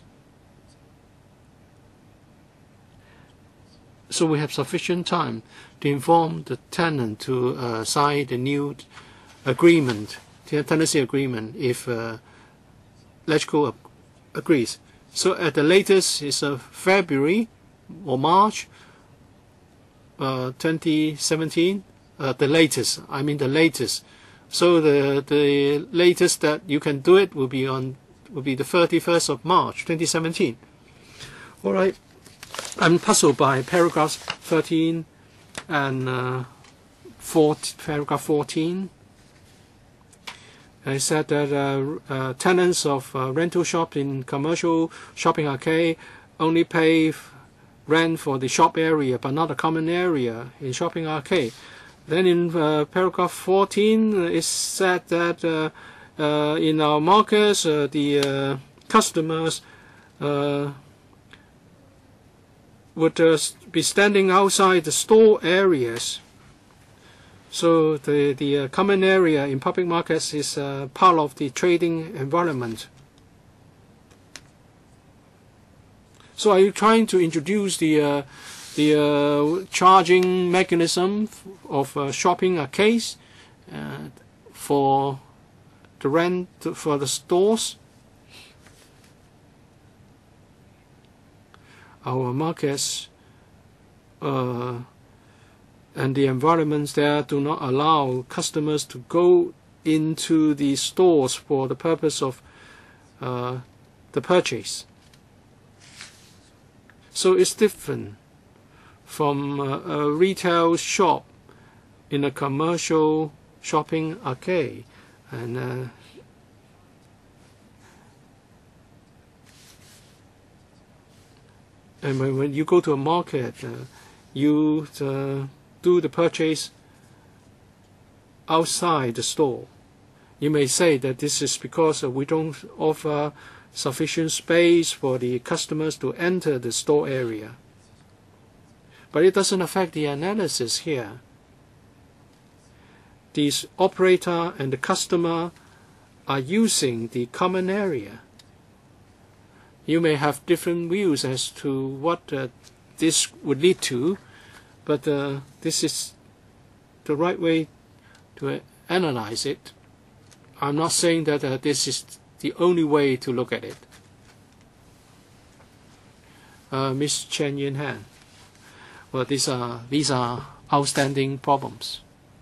So we have sufficient time to inform the tenant to uh, sign the new agreement, the tenancy agreement, if uh, electrical agrees. So at the latest is uh, February or March uh, twenty seventeen, uh, the latest, I mean the latest. So the the latest that you can do it will be on will be the thirty-first of March twenty seventeen. All right. I'm puzzled by paragraphs thirteen and uh, fourteen, paragraph fourteen. I said that uh, uh, tenants of uh, rental shop in commercial shopping arcade only pay rent for the shop area, but not a common area in shopping arcade. Then in uh, paragraph fourteen, uh, it said that uh, uh, in our markets, uh, the uh, customers uh, would uh, be standing outside the store areas. So the, the uh, common area in public markets is uh, part of the trading environment. So are you trying to introduce the, uh, the uh, charging mechanism of uh, shopping arcades uh, for the rent for the stores? Our markets uh, and the environments there do not allow customers to go into the stores for the purpose of uh, the purchase. So it's different from uh, a retail shop in a commercial shopping arcade. And uh, And when, when you go to a market, uh, you uh, do the purchase outside the store. You may say that this is because uh, we don't offer sufficient space for the customers to enter the store area. But it doesn't affect the analysis here. The operator and the customer are using the common area. You may have different views as to what uh, this would lead to, but uh, this is the right way to uh, analyze it. I'm not saying that uh, this is the only way to look at it. Uh, Miz Chen Yin Han. Well, these are, these are outstanding problems.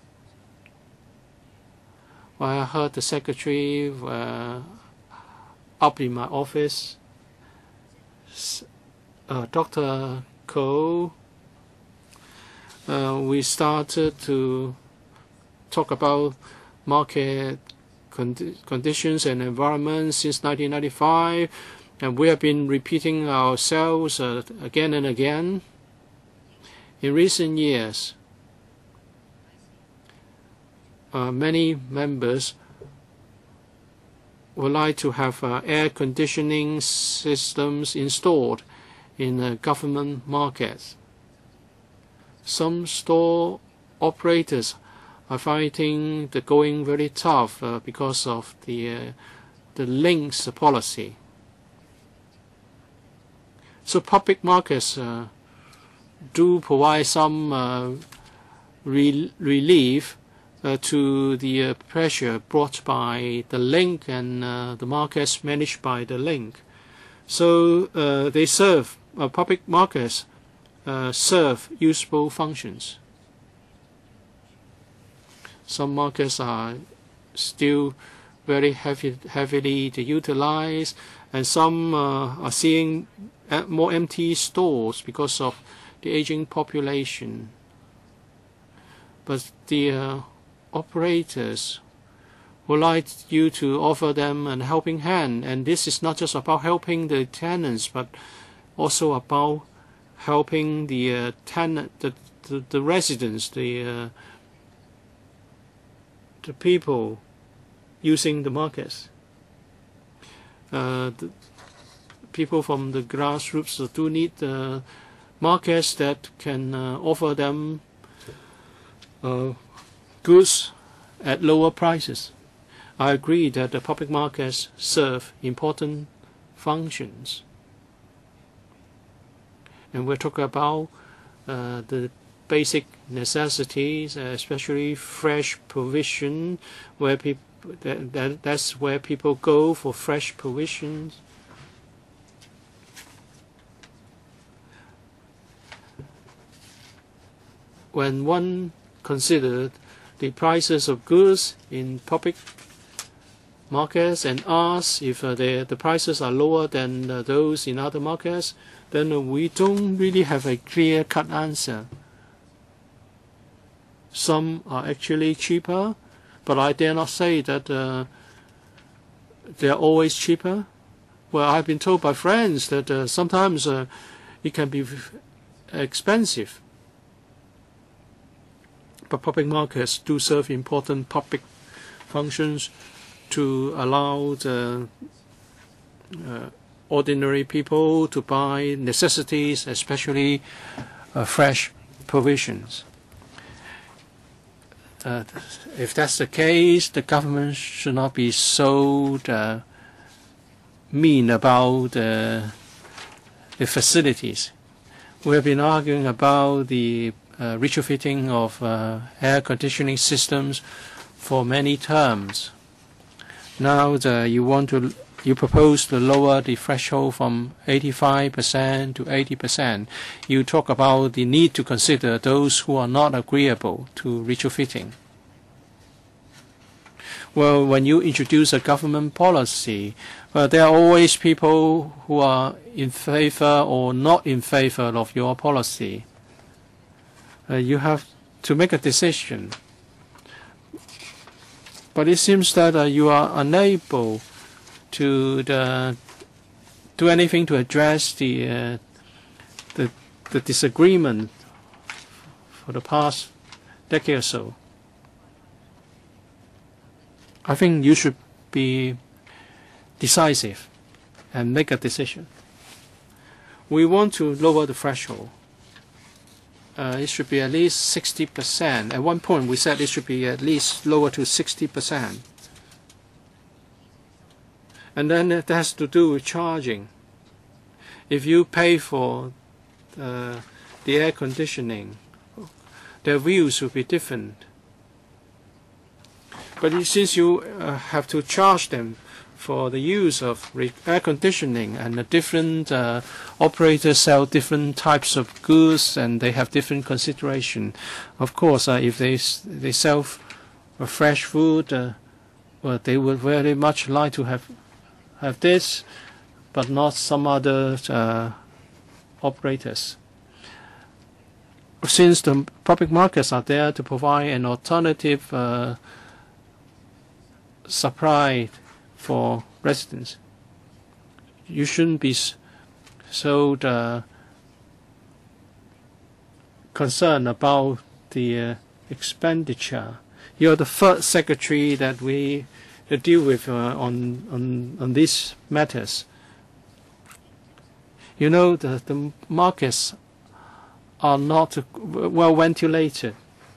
Well, I heard the secretary uh, up in my office, uh, Doctor Ko, uh, we started to talk about market condi conditions and environment since nineteen ninety-five. And we have been repeating ourselves uh, again and again. In recent years, uh, many members would like to have uh, air conditioning systems installed in uh, government markets. Some store operators are finding the going very tough uh, because of the uh, the links policy. So public markets uh, do provide some uh, re relief uh, to the uh, pressure brought by the link and uh, the markets managed by the link. So uh, they serve, uh, public markets uh, serve useful functions. Some markets are still very heavy, heavily utilized, and some uh, are seeing more empty stores because of the aging population. But the uh, operators would like you to offer them a helping hand, and this is not just about helping the tenants, but also about helping the uh, tenant, the, the the residents, the uh, the people using the markets. Uh, the people from the grassroots do need uh, markets that can uh, offer them uh, goods at lower prices. I agree that the public markets serve important functions. And we're talking about uh, the basic necessities, especially fresh provision, where people that, that that's where people go for fresh provisions. When one considered the prices of goods in public markets and asks if uh, the the prices are lower than uh, those in other markets, then uh, we don't really have a clear-cut answer. Some are actually cheaper, but I dare not say that uh, they're always cheaper. Well, I've been told by friends that uh, sometimes uh, it can be expensive. But public markets do serve important public functions to allow the uh, ordinary people to buy necessities, especially uh, fresh provisions. Uh, if that's the case, the government should not be so uh, mean about uh, the facilities. We have been arguing about the uh, retrofitting of uh, air conditioning systems for many terms. Now the, you want to you propose to lower the threshold from eighty-five percent to eighty percent. You talk about the need to consider those who are not agreeable to retrofitting. Well, when you introduce a government policy, well, there are always people who are in favor or not in favor of your policy. Uh, you have to make a decision. But it seems that uh, you are unable to the, do anything to address the, uh, the the disagreement for the past decade or so. I think you should be decisive and make a decision. We want to lower the threshold. Uh, it should be at least sixty percent. At one point, we said it should be at least lower to sixty percent. And then it has to do with charging. If you pay for uh, the air conditioning, their views will be different. But since you uh, have to charge them for the use of air conditioning, and the different uh, operators sell different types of goods, and they have different consideration. Of course, uh, if they they sell uh, fresh food, uh, well, they would very much like to have have this, but not some other uh, operators. Since the public markets are there to provide an alternative uh, supply for residents, you shouldn't be so uh, concerned about the uh, expenditure. You're the first secretary that we uh, deal with uh, on, on, on these matters. You know, the, the markets are not well ventilated.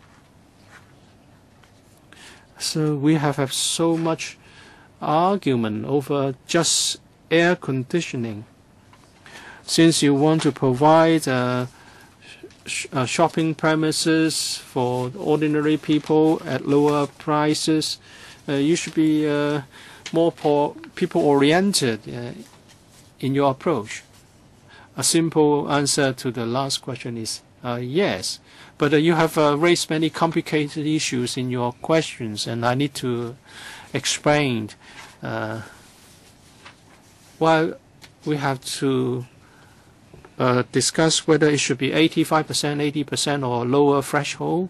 So we have, have so much argument over just air conditioning. Since you want to provide uh, sh uh, shopping premises for ordinary people at lower prices, uh, you should be uh, more people-oriented uh, in your approach. A simple answer to the last question is uh, yes. But uh, you have uh, raised many complicated issues in your questions, and I need to explain. Uh, while we have to uh, discuss whether it should be eighty-five percent, eighty percent, or lower threshold,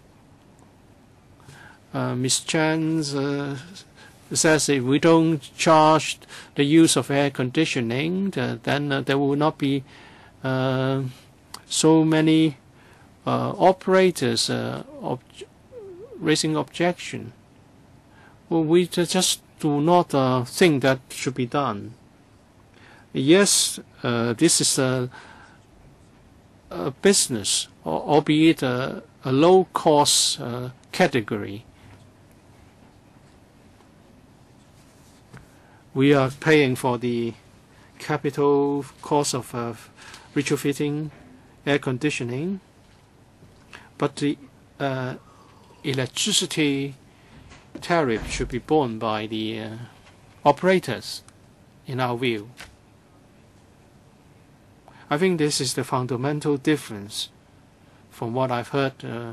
uh, Miz Chan uh, says if we don't charge the use of air conditioning, uh, then uh, there will not be uh, so many uh, operators uh, ob raising objection. Well, we just do not uh, think that should be done. Yes, uh, this is a, a business, albeit a, a low-cost uh, category. We are paying for the capital cost of uh, retrofitting air conditioning, but the uh, electricity tariff should be borne by the uh, operators, in our view. I think this is the fundamental difference from what I've heard. Uh,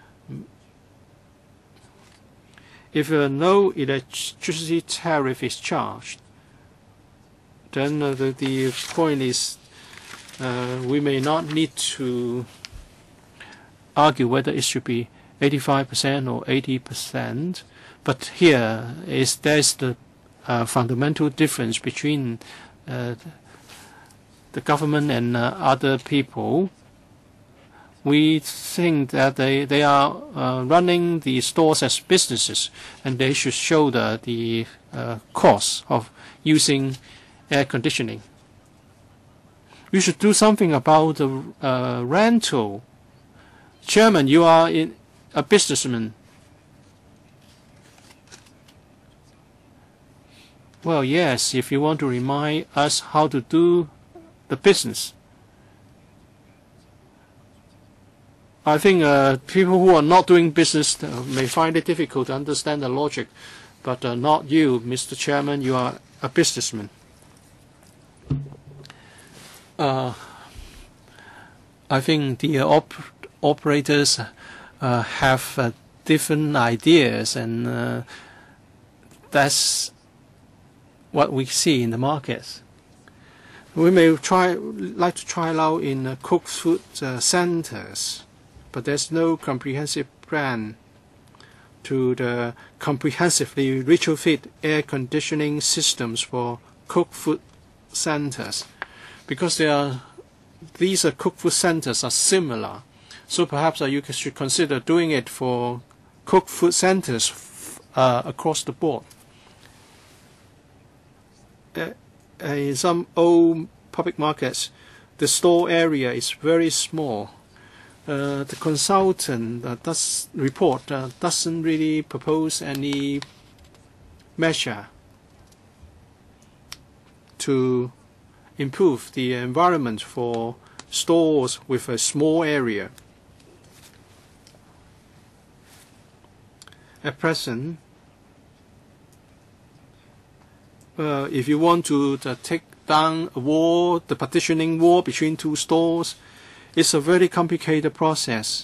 if uh, no electricity tariff is charged, then uh, the, the point is uh, we may not need to argue whether it should be eighty-five percent or eighty percent. But here is there's the uh, fundamental difference between uh, the government and uh, other people. We think that they they are uh, running the stores as businesses, and they should show the the uh, cost of using air conditioning. We should do something about the uh, rental. Chairman, you are in, a businessman. Well, yes, if you want to remind us how to do the business. I think uh, people who are not doing business uh, may find it difficult to understand the logic, but uh, not you, Mister Chairman. You are a businessman. Uh, I think the op operators uh, have uh, different ideas, and uh, that's what we see in the markets. We may try, like to try it out in uh, cooked food uh, centers, but there's no comprehensive plan to the comprehensively retrofit air conditioning systems for cooked food centers, because they are, these are cooked food centers are similar. So perhaps uh, you should consider doing it for cooked food centers uh, across the board. Uh, in some old public markets, the store area is very small. Uh, the consultant uh, does report uh, doesn't really propose any measure to improve the environment for stores with a small area. At present, uh, if you want to uh, take down a wall, the partitioning wall between two stores, it's a very complicated process.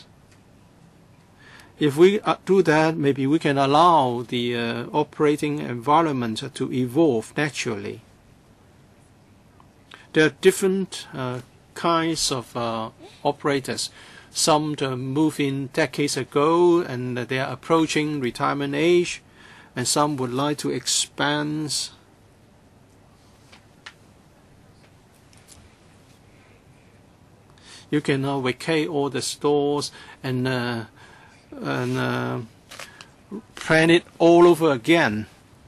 If we uh, do that, maybe we can allow the uh, operating environment to evolve naturally. There are different uh, kinds of uh, operators. Some uh, moved in decades ago and they are approaching retirement age, and some would like to expand You cannot vacate all the stores and uh, and uh, plan it all over again.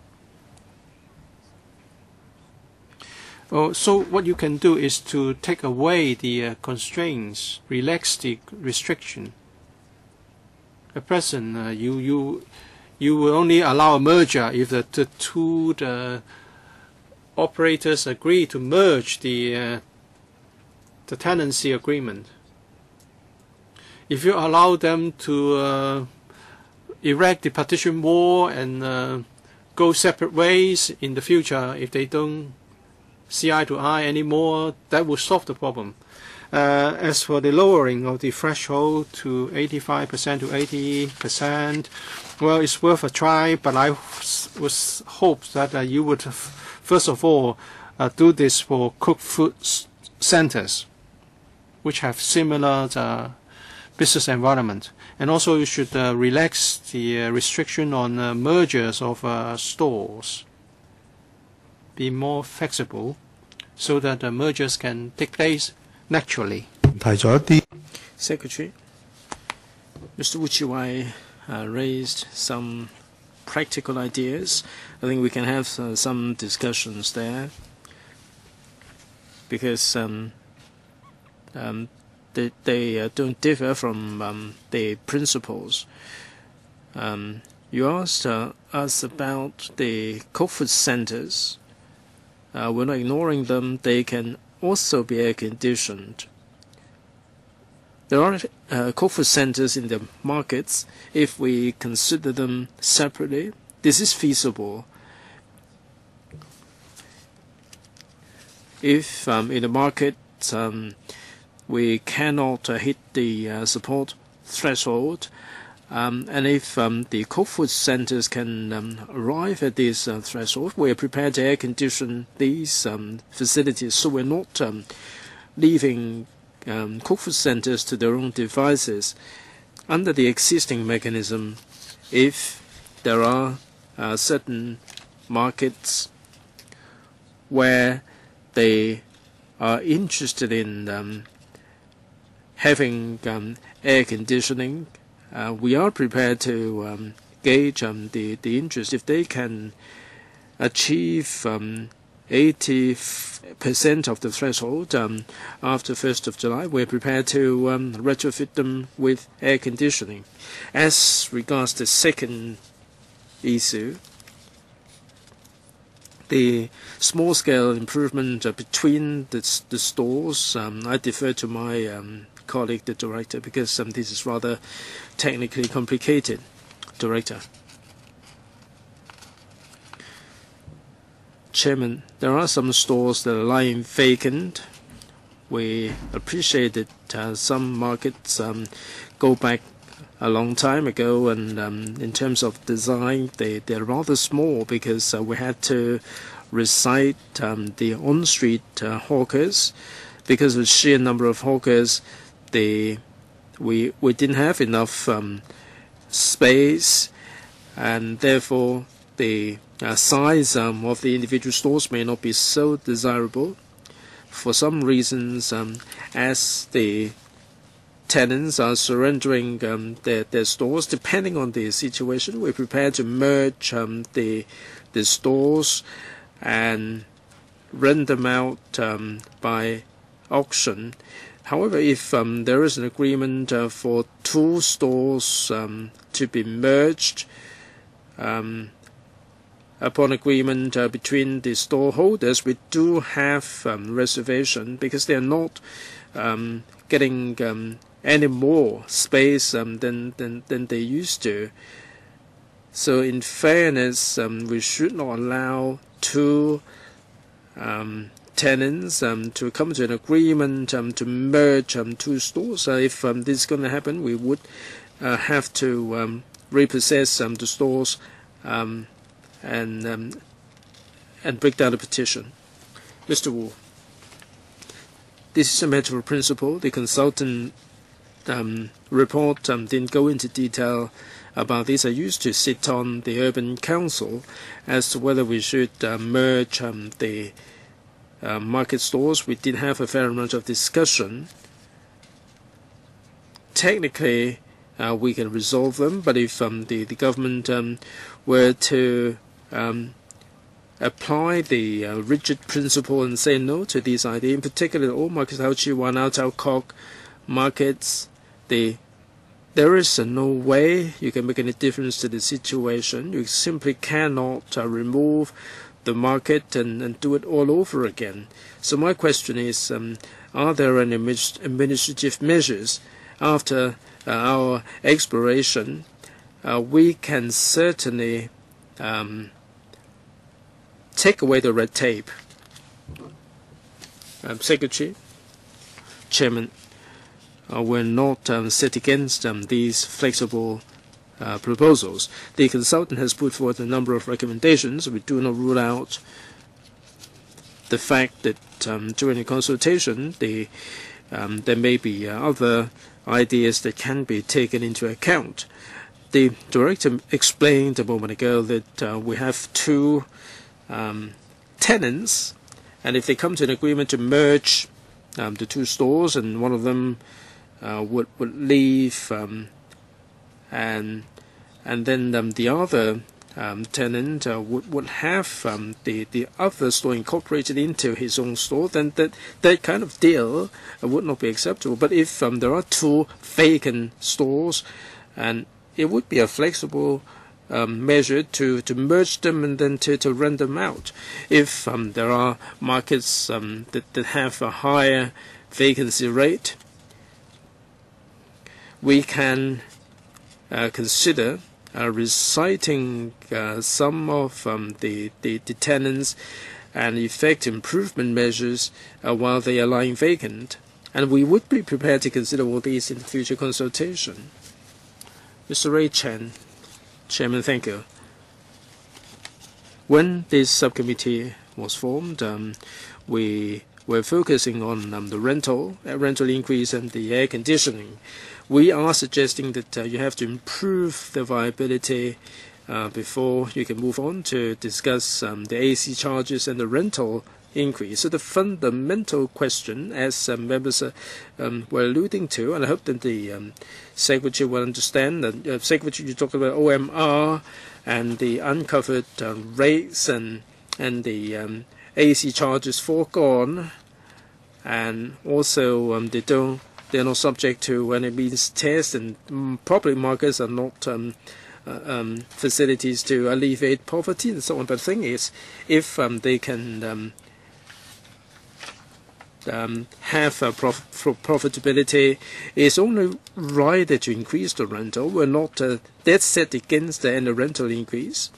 Oh, so what you can do is to take away the uh, constraints, relax the restriction. At present, uh, you you you will only allow a merger if the, the two the operators agree to merge the uh, the tenancy agreement. If you allow them to uh, erect the partition wall and uh, go separate ways in the future, if they don't see eye to eye anymore, that will solve the problem. Uh, as for the lowering of the threshold to eighty-five percent to eighty percent, well, it's worth a try, but I was hoped that uh, you would, first of all, uh, do this for cooked food centers, which have similar uh, business environment. And also you should uh, relax the uh, restriction on uh, mergers of uh, stores. Be more flexible so that the mergers can take place naturally. Secretary, Mister Uchiwai uh, raised some practical ideas. I think we can have uh, some discussions there because um, um, they, they uh, don't differ from um, the principles. Um, you asked uh, us about the cooked food centers. Uh, we're not ignoring them. They can also be air-conditioned. There are uh, cooked food centers in the markets. If we consider them separately, this is feasible. If um, in the market um, we cannot uh, hit the uh, support threshold, Um, and if um, the cooked food centers can um, arrive at this uh, threshold, we are prepared to air condition these um, facilities, so we're not um, leaving um, cooked food centers to their own devices. Under the existing mechanism, if there are uh, certain markets where they are interested in um, having um, air conditioning, Uh, we are prepared to um, gauge um, the, the interest. If they can achieve um, eighty percent of the threshold um, after first of July, we're prepared to um, retrofit them with air conditioning. As regards the second issue, the small-scale improvement uh, between the, the stores, um, I defer to my um, colleague, the director, because um, this is rather technically complicated. Director. Chairman, there are some stores that are lying vacant. We appreciate that uh, some markets um, go back a long time ago, and um, in terms of design, they, they're rather small because uh, we had to recite um, the on-street uh, hawkers. Because of the sheer number of hawkers, the, we, we didn't have enough um, space, and therefore the uh, size um, of the individual stores may not be so desirable. For some reasons, um, as the tenants are surrendering um, their, their stores, depending on the situation, we're prepared to merge um, the, the stores and rent them out um, by auction. However, if um, there is an agreement uh, for two stores um, to be merged, um, upon agreement uh, between the store holders, we do have um, reservation because they are not um, getting um, any more space um, than, than than they used to. So, in fairness, um, we should not allow two um, tenants um, to come to an agreement um, to merge um, two stores. Uh, if um, this is going to happen, we would uh, have to um, repossess um, the stores um, and um, and break down the petition. Mister Wu, this is a matter of principle. The consultant um, report um, didn't go into detail about this. I used to sit on the Urban Council as to whether we should uh, merge um, the uh, market stores. We did have a fair amount of discussion, technically uh, we can resolve them, but if um, the, the government um, were to um, apply the uh, rigid principle and say no to these ideas, in particular all markets, one out cock markets, the there is uh, no way you can make any difference to the situation. You simply cannot uh, remove the market and, and do it all over again. So my question is, um, are there any administrative measures after uh, our exploration? Uh, we can certainly um, take away the red tape. Um, Secretary, Chairman, uh, will not um, sit against um, these flexible uh, proposals. The consultant has put forward a number of recommendations. We do not rule out the fact that um, during the consultation the, um, there may be uh, other ideas that can be taken into account. The Director explained a moment ago that uh, we have two um, tenants, and if they come to an agreement to merge um, the two stores and one of them uh, would, would leave um, and and then um, the other um, tenant uh, would, would have um, the, the other store incorporated into his own store, then that, that kind of deal uh, would not be acceptable. But if um, there are two vacant stores, and it would be a flexible um, measure to, to merge them and then to, to rent them out. If um, there are markets um, that, that have a higher vacancy rate, we can uh, consider uh, reciting uh, some of um, the, the, the tenants and effect improvement measures uh, while they are lying vacant. And we would be prepared to consider all these in the future consultation. Mister Ray Chen, Chairman, thank you. When this subcommittee was formed, um, we were focusing on um, the rental, uh, rental increase and the air conditioning. We are suggesting that uh, you have to improve the viability uh, before you can move on to discuss um, the A C charges and the rental increase. So the fundamental question, as um, members uh, um, were alluding to, and I hope that the um, Secretary will understand, that uh, Secretary, you talked about O M R and the uncovered um, rates and and the um, A C charges foregone, and also um, they don't they're not subject to any means tests, and um, property markets are not um, uh, um, facilities to alleviate poverty and so on. But the thing is, if um, they can um, Um, have a prof profitability, it's only right that you increase the rental. We're not uh, dead set against the, the rental increase.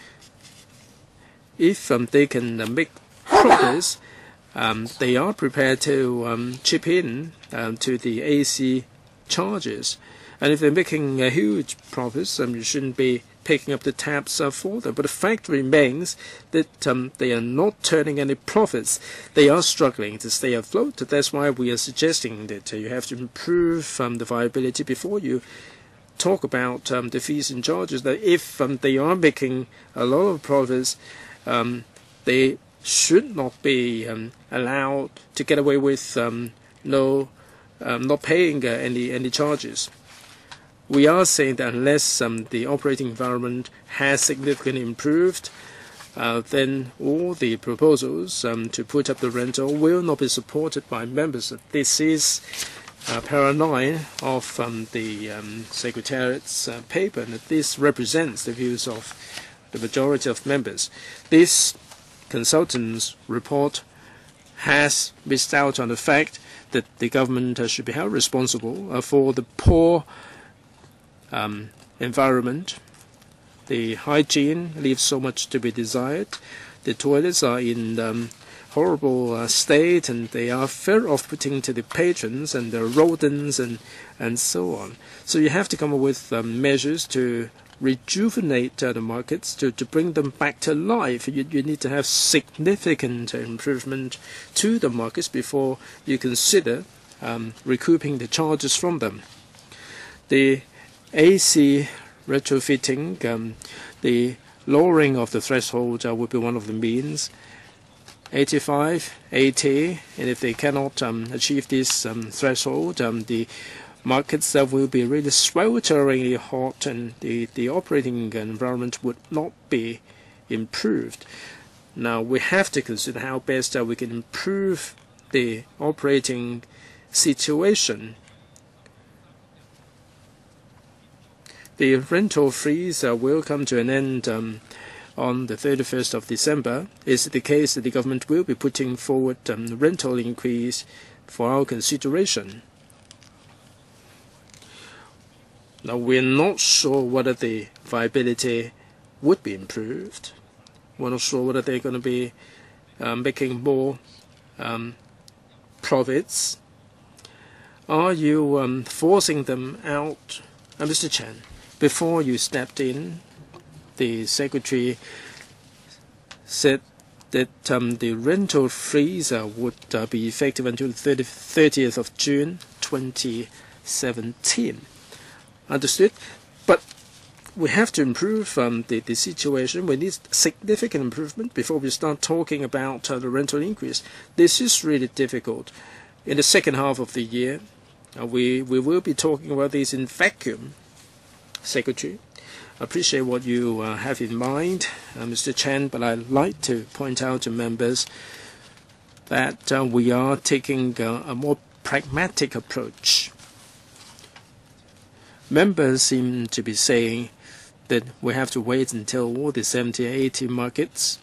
If um, they can uh, make progress, um, they are prepared to um, chip in um, to the A C charges. And if they're making uh, huge profits, um, you shouldn't be picking up the tabs uh, for them. But the fact remains that um, they are not turning any profits. They are struggling to stay afloat. That's why we are suggesting that uh, you have to improve um, the viability before you talk about um, the fees and charges. That if um, they are making a lot of profits, um, they should not be um, allowed to get away with um, no, um, not paying uh, any any charges. We are saying that unless um, the operating environment has significantly improved, uh, then all the proposals um, to put up the rental will not be supported by members. This is uh, para nine of um, the um, Secretariat's uh, paper, and this represents the views of the majority of members. This consultant's report has missed out on the fact that the government uh, should be held responsible uh, for the poor Um, environment. The hygiene leaves so much to be desired. The toilets are in um, horrible uh, state, and they are very off-putting to the patrons, and there are rodents and and so on. So you have to come up with um, measures to rejuvenate uh, the markets, to, to bring them back to life. You, you need to have significant improvement to the markets before you consider um, recouping the charges from them. The A C retrofitting, um, the lowering of the threshold uh, would be one of the means. eighty-five, eighty, and if they cannot um, achieve this um, threshold, um, the markets uh, will be really swelteringly hot, and the, the operating environment would not be improved. Now we have to consider how best uh, we can improve the operating situation. The rental freeze uh, will come to an end um, on the thirty-first of December. Is the case that the government will be putting forward um, rental increase for our consideration. Now we're not sure whether the viability would be improved. We're not sure whether they're going to be uh, making more um, profits. Are you um, forcing them out? Uh, Mister Chen, before you stepped in, the Secretary said that um, the rental freeze uh, would uh, be effective until the thirtieth of June twenty seventeen. Understood? But we have to improve um, the, the situation. We need significant improvement before we start talking about uh, the rental increase. This is really difficult. In the second half of the year, uh, we, we will be talking about this in vacuum. Secretary, I appreciate what you uh, have in mind, uh, Mister Chen, but I'd like to point out to members that uh, we are taking uh, a more pragmatic approach. Members seem to be saying that we have to wait until all the seventy, eighty markets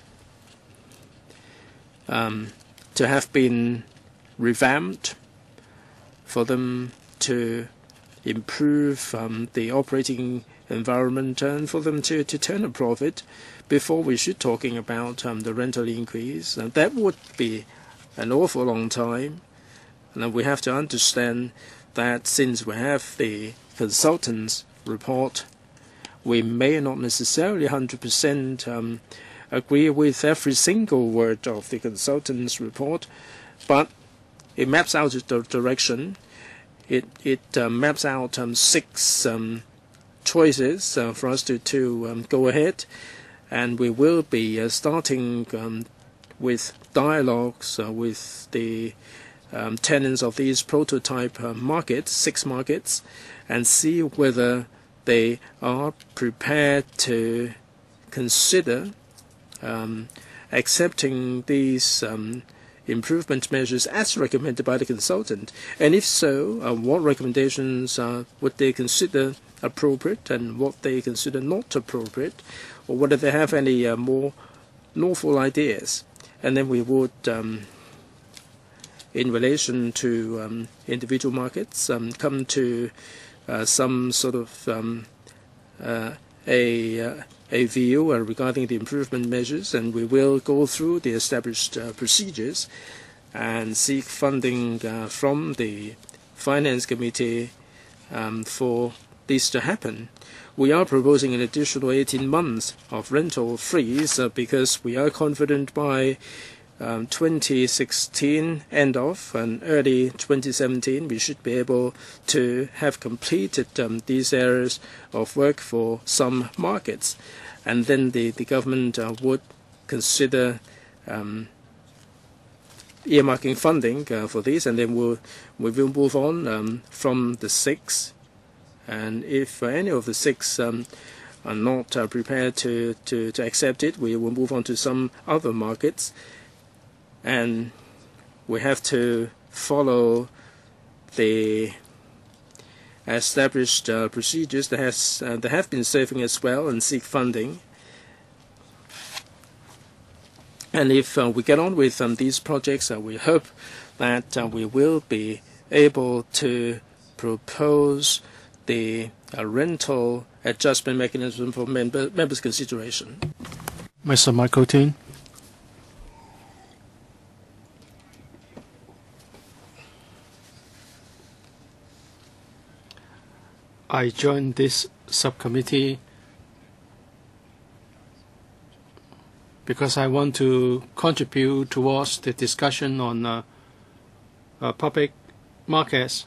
um, to have been revamped for them to improve um, the operating environment and for them to, to turn a profit before we should talking about um, the rental increase. And that would be an awful long time. And we have to understand that since we have the consultants' report, we may not necessarily one hundred percent um, agree with every single word of the consultants' report, but it maps out the direction. It, it uh, maps out um, six um, choices uh, for us to, to um, go ahead, and we will be uh, starting um, with dialogues uh, with the um, tenants of these prototype uh, markets, six markets, and see whether they are prepared to consider um, accepting these um, improvement measures as recommended by the consultant. And if so, uh, what recommendations uh, would they consider appropriate and what they consider not appropriate, or whether they have any uh, more lawful ideas. And then we would, um, in relation to um, individual markets, um, come to uh, some sort of um, uh, a, uh, a view uh, regarding the improvement measures, and we will go through the established uh, procedures and seek funding uh, from the Finance Committee um, for this to happen. We are proposing an additional eighteen months of rental freeze uh, because we are confident by um, twenty sixteen end of and early twenty seventeen we should be able to have completed um, these areas of work for some markets, and then the, the government uh, would consider um, earmarking funding uh, for this, and then we'll, we will move on um, from the six. And if uh, any of the six um, are not uh, prepared to, to, to accept it, we will move on to some other markets. And we have to follow the established uh, procedures that, has, uh, that have been serving us well and seek funding. And if uh, we get on with um, these projects, uh, we hope that uh, we will be able to propose the uh, rental adjustment mechanism for member, members' consideration. Mister Michael Tin. I joined this subcommittee because I want to contribute towards the discussion on uh, uh, public markets.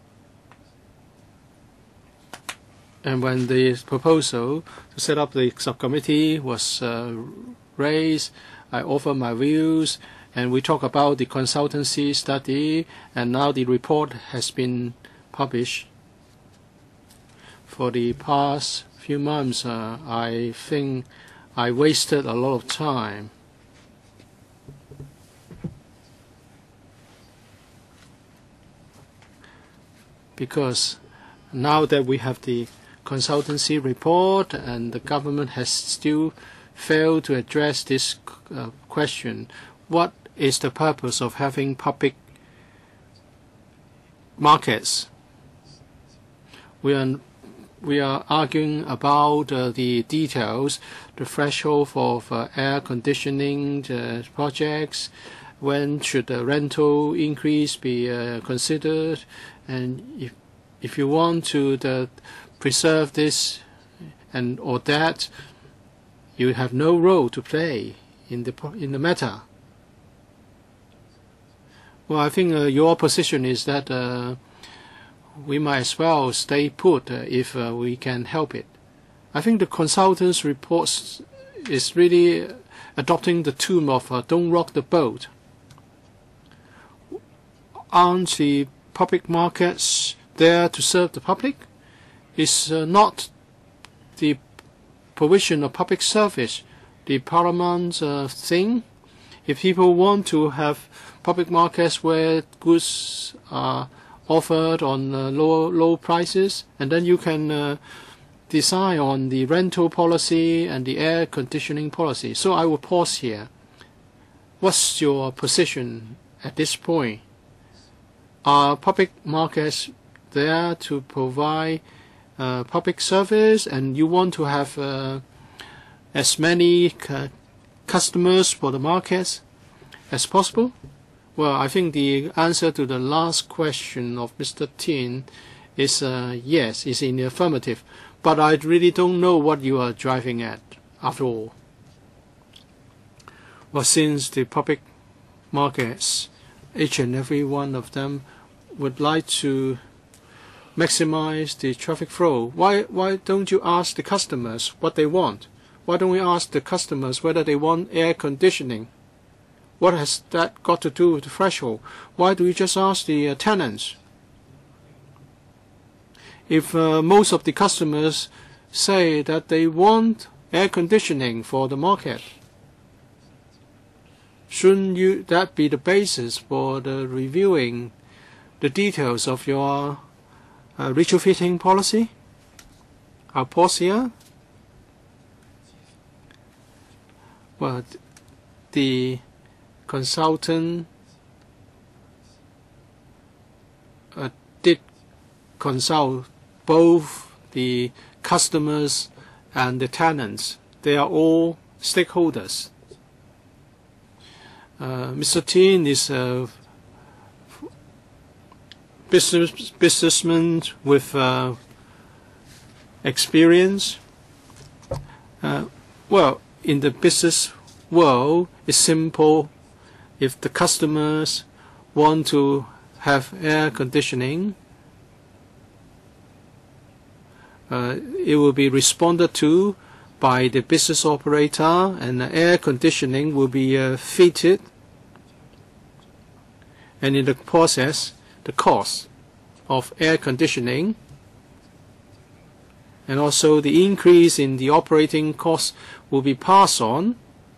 And when the proposal to set up the subcommittee was uh, raised, I offered my views, and we talk about the consultancy study, and now the report has been published. For the past few months, uh, I think I wasted a lot of time. Because now that we have the consultancy report and the government has still failed to address this uh, question, what is the purpose of having public markets? We are, we are arguing about uh, the details, the threshold for uh, air conditioning uh, projects, when should the rental increase be uh, considered, and if, if you want to the, preserve this and or that, you have no role to play in the, in the matter. Well, I think uh, your position is that uh, we might as well stay put uh, if uh, we can help it. I think the consultants' reports is really adopting the tune of uh, don't rock the boat. Aren't the public markets there to serve the public? Is uh, not the provision of public service the paramount uh, thing? If people want to have public markets where goods are offered on uh, low, low prices, and then you can uh, decide on the rental policy and the air conditioning policy. So I will pause here. What's your position at this point? Are public markets there to provide uh, public service, and you want to have uh, as many uh, customers for the markets as possible? Well, I think the answer to the last question of Mister Tin is uh, yes, is in the affirmative. But I really don't know what you are driving at, after all. Well, since the public markets, each and every one of them would like to maximize the traffic flow, why, why don't you ask the customers what they want? Why don't we ask the customers whether they want air conditioning? What has that got to do with the threshold? Why do we just ask the uh, tenants? If uh, most of the customers say that they want air conditioning for the market, shouldn't you, that be the basis for the reviewing the details of your uh, retrofitting policy? I'll pause here. Well, the consultant uh, did consult both the customers and the tenants. They are all stakeholders. Uh, Mister Tin is a business businessman with uh, experience. Uh, well, in the business world, it's simple. If the customers want to have air conditioning, uh, it will be responded to by the business operator, and the air conditioning will be uh, fitted. And in the process, the cost of air conditioning and also the increase in the operating costs will be passed on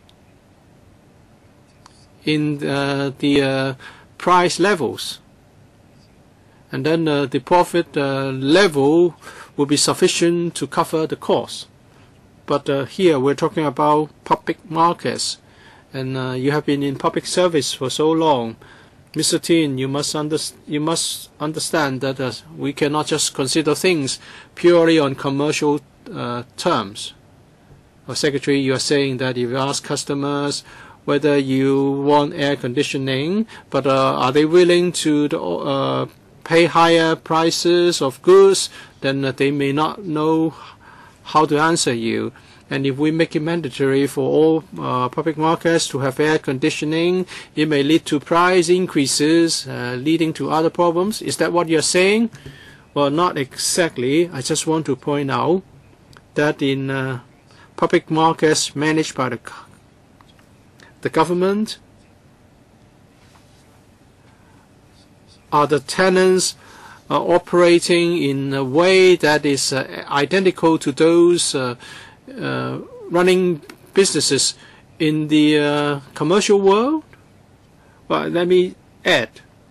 in uh, the uh, price levels, and then uh, the profit uh, level will be sufficient to cover the cost. But uh, here we're talking about public markets, and uh, you have been in public service for so long. Mister Tin, you must, under you must understand that uh, we cannot just consider things purely on commercial uh, terms. Well, Secretary, you are saying that if you ask customers whether you want air conditioning, but uh, are they willing to uh, pay higher prices of goods, then uh, they may not know how to answer you. And if we make it mandatory for all uh, public markets to have air conditioning, it may lead to price increases, uh, leading to other problems. Is that what you're saying? Well, not exactly. I just want to point out that in uh, public markets managed by the the government, are the tenants uh, operating in a way that is uh, identical to those uh, uh, running businesses in the uh, commercial world? Well, let me add.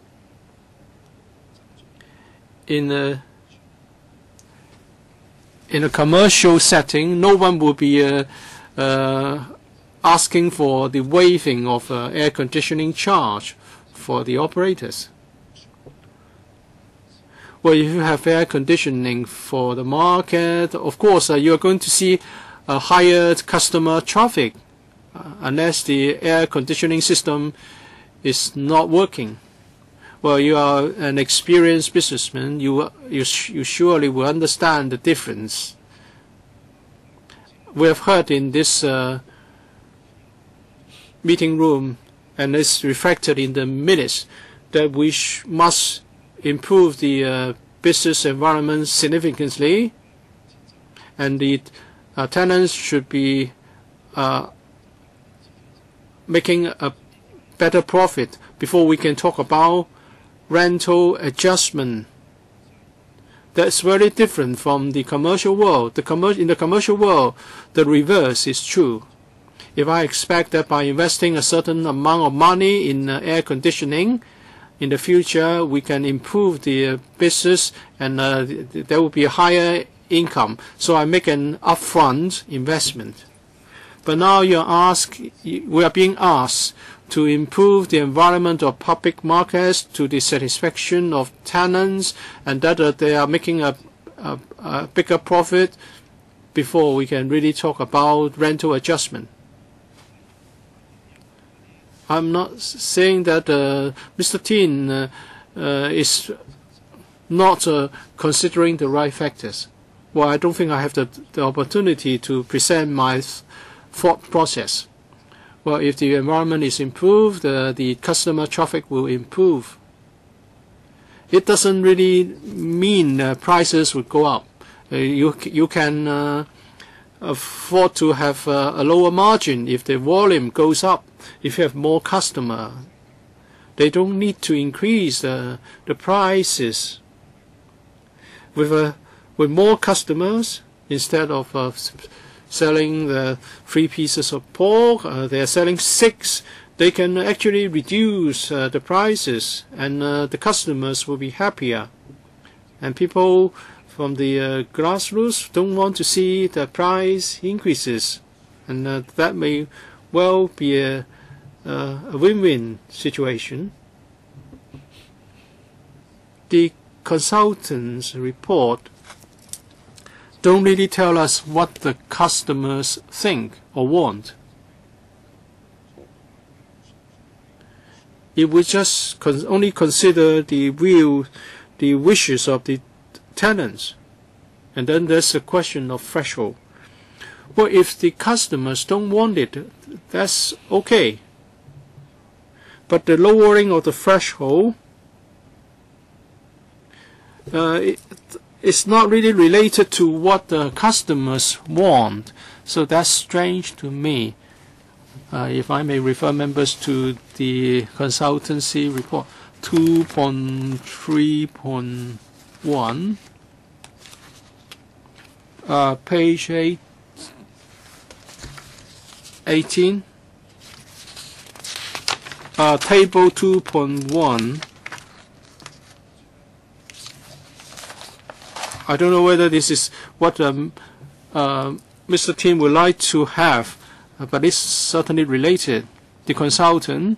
In a in a commercial setting, no one will be uh, uh, asking for the waiving of uh, air conditioning charge for the operators. Well, if you have air conditioning for the market, of course, uh, you are going to see a higher customer traffic uh, unless the air conditioning system is not working. Well, you are an experienced businessman. You you you surely will understand the difference. We have heard in this uh, meeting room, and it's reflected in the minutes, that we sh must improve the uh, business environment significantly, and the uh, tenants should be uh, making a better profit before we can talk about rental adjustment. That's very different from the commercial world. The commer in the commercial world, the reverse is true. If I expect that by investing a certain amount of money in uh, air conditioning, in the future we can improve the uh, business, and uh, th there will be a higher income. So I make an upfront investment. But now you're asked, we are being asked to improve the environment of public markets to the satisfaction of tenants, and that uh, they are making a, a, a bigger profit before we can really talk about rental adjustment. I'm not saying that uh, Mister Tin uh, uh, is not uh, considering the right factors. Well, I don't think I have the, the opportunity to present my thought process. Well, if the environment is improved, uh, the customer traffic will improve. It doesn't really mean uh, prices will go up. Uh, you, you can uh, afford to have uh, a lower margin if the volume goes up. If you have more customers, they don't need to increase uh, the prices. With, uh, with more customers, instead of uh, selling the three pieces of pork, uh, they are selling six. They can actually reduce uh, the prices, and uh, the customers will be happier. And people from the uh, grassroots don't want to see the price increases, and uh, that may well be a, uh, a win-win situation. The consultants' report don't really tell us what the customers think or want. It would just con only consider the will, the wishes of the tenants, and then there's a question of threshold. Well, if the customers don't want it, that's okay. But the lowering of the threshold, uh, it, it's not really related to what the customers want, so that's strange to me. Uh, if I may refer members to the consultancy report, two point three point one, uh, page eight, eighteen, uh, table two point one. I don't know whether this is what um, uh, Mister Tim would like to have, uh, but it's certainly related. The consultant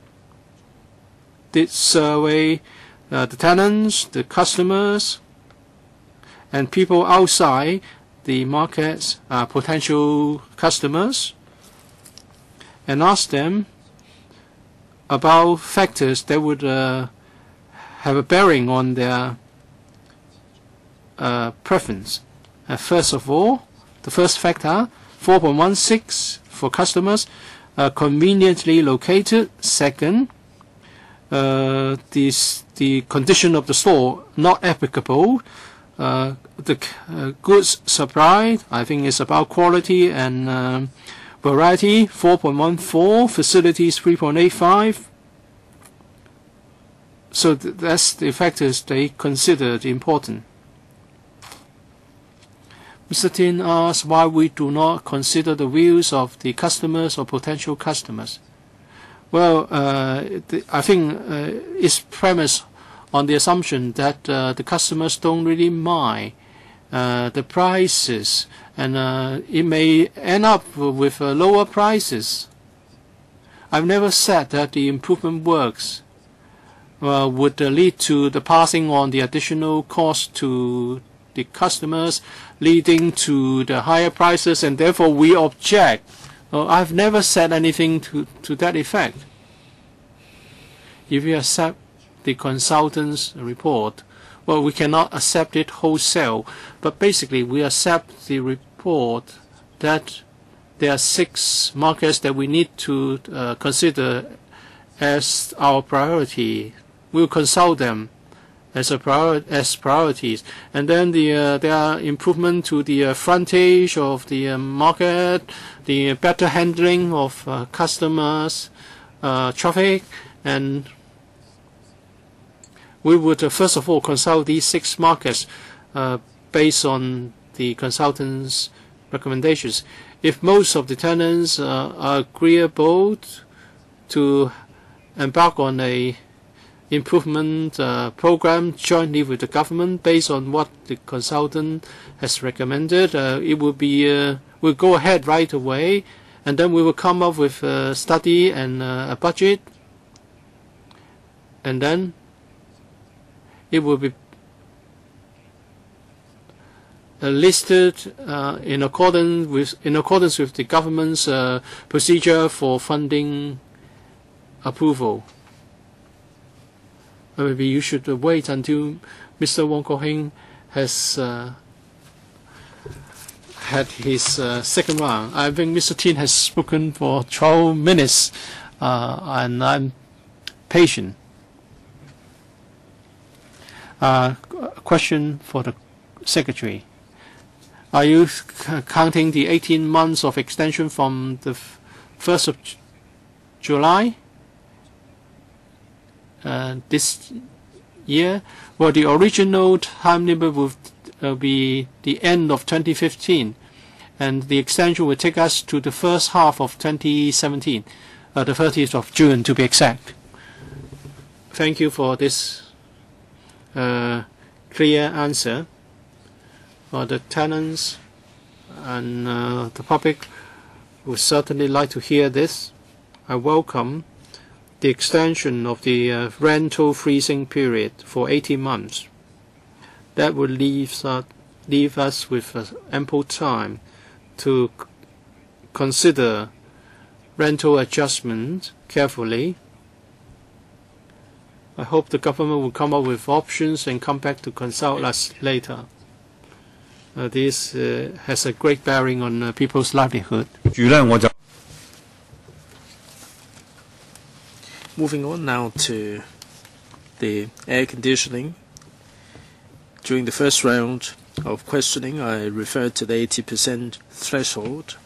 did survey uh, the tenants, the customers, and people outside the markets, uh, potential customers, and asked them about factors that would uh, have a bearing on their Uh, preference. Uh, first of all, the first factor, four point one six for customers, uh, conveniently located. Second, uh, this, the condition of the store not applicable. Uh, the uh, goods supplied, I think, is about quality and um, variety. four point one four, facilities three point eight five. so th that's the factors they considered important. Mister Tin asked why we do not consider the views of the customers or potential customers. Well, uh, the, I think uh, it's premised on the assumption that uh, the customers don't really mind uh, the prices, and uh, it may end up with uh, lower prices. I've never said that the improvement works uh, would uh, lead to the passing on the additional cost to the customers, leading to the higher prices, and therefore we object. Uh, I've never said anything to, to that effect. If you accept the consultant's report, well, we cannot accept it wholesale, but basically we accept the report that there are six markets that we need to uh, consider as our priority. We'll consult them as a prior as priorities, and then the uh, there are improvement to the uh, frontage of the uh, market, the better handling of uh, customers, uh, traffic, and we would uh, first of all consult these six markets uh, based on the consultant's recommendations. If most of the tenants uh, are agreeable to embark on a improvement uh, program jointly with the government based on what the consultant has recommended, uh, it will be uh, we'll go ahead right away, and then we will come up with a study and uh, a budget, and then it will be uh, listed uh, in accordance with in accordance with the government's uh, procedure for funding approval. Maybe you should wait until Mister Wong Kok Heng has uh, had his uh, second round. I think Mister Tin has spoken for twelve minutes, uh, and I'm patient. Uh, question for the Secretary. Are you counting the eighteen months of extension from the first of July? Uh, this year? Well, the original time limit would uh, be the end of twenty fifteen, and the extension will take us to the first half of twenty seventeen, uh, the thirtieth of June to be exact. Thank you for this uh, clear answer. For the tenants and uh, the public would certainly like to hear this. I welcome the extension of the uh, rental freezing period for eighteen months. That would leave, uh, leave us with uh, ample time to consider rental adjustment carefully. I hope the government will come up with options and come back to consult us later. Uh, this uh, has a great bearing on uh, people's livelihood. Moving on now to the air conditioning. During the first round of questioning, I referred to the eighty percent threshold.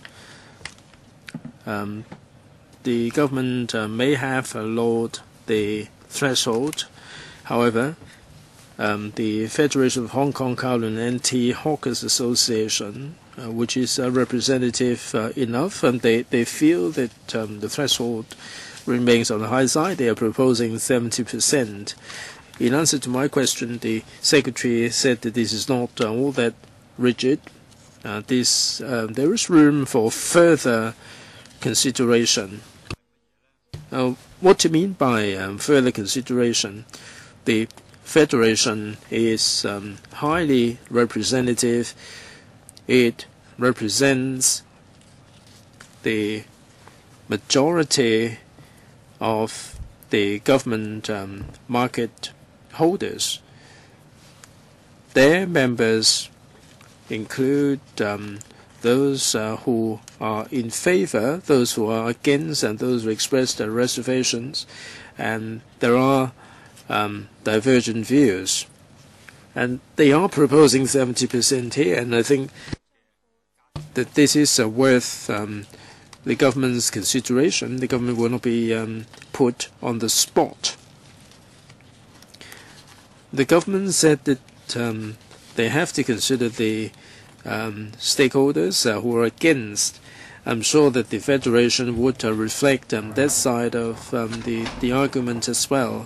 Um, the government uh, may have uh, lowered the threshold. However, um, the Federation of Hong Kong Kowloon Anti-Hawkers Association, uh, which is uh, representative uh, enough, and they, they feel that um, the threshold remains on the high side. They are proposing seventy percent. In answer to my question, the Secretary said that this is not uh, all that rigid. Uh, this, uh, there is room for further consideration. Uh, what do you mean by um, further consideration? The Federation is um, highly representative. It represents the majority of the government um, market holders. Their members include um, those uh, who are in favor, those who are against, and those who express their reservations. And there are um, divergent views. And they are proposing seventy percent here, and I think that this is uh, worth um, the government's consideration. The government will not be um, put on the spot. The government said that um, they have to consider the um, stakeholders uh, who are against. I'm sure that the Federation would uh, reflect um, that side of um, the, the argument as well.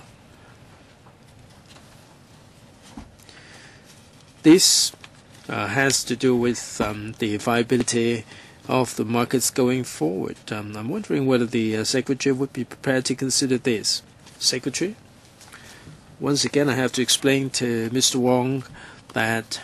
This uh, has to do with um, the viability of the markets going forward. Um, I'm wondering whether the uh, Secretary would be prepared to consider this. Secretary? Once again, I have to explain to Mister Wong that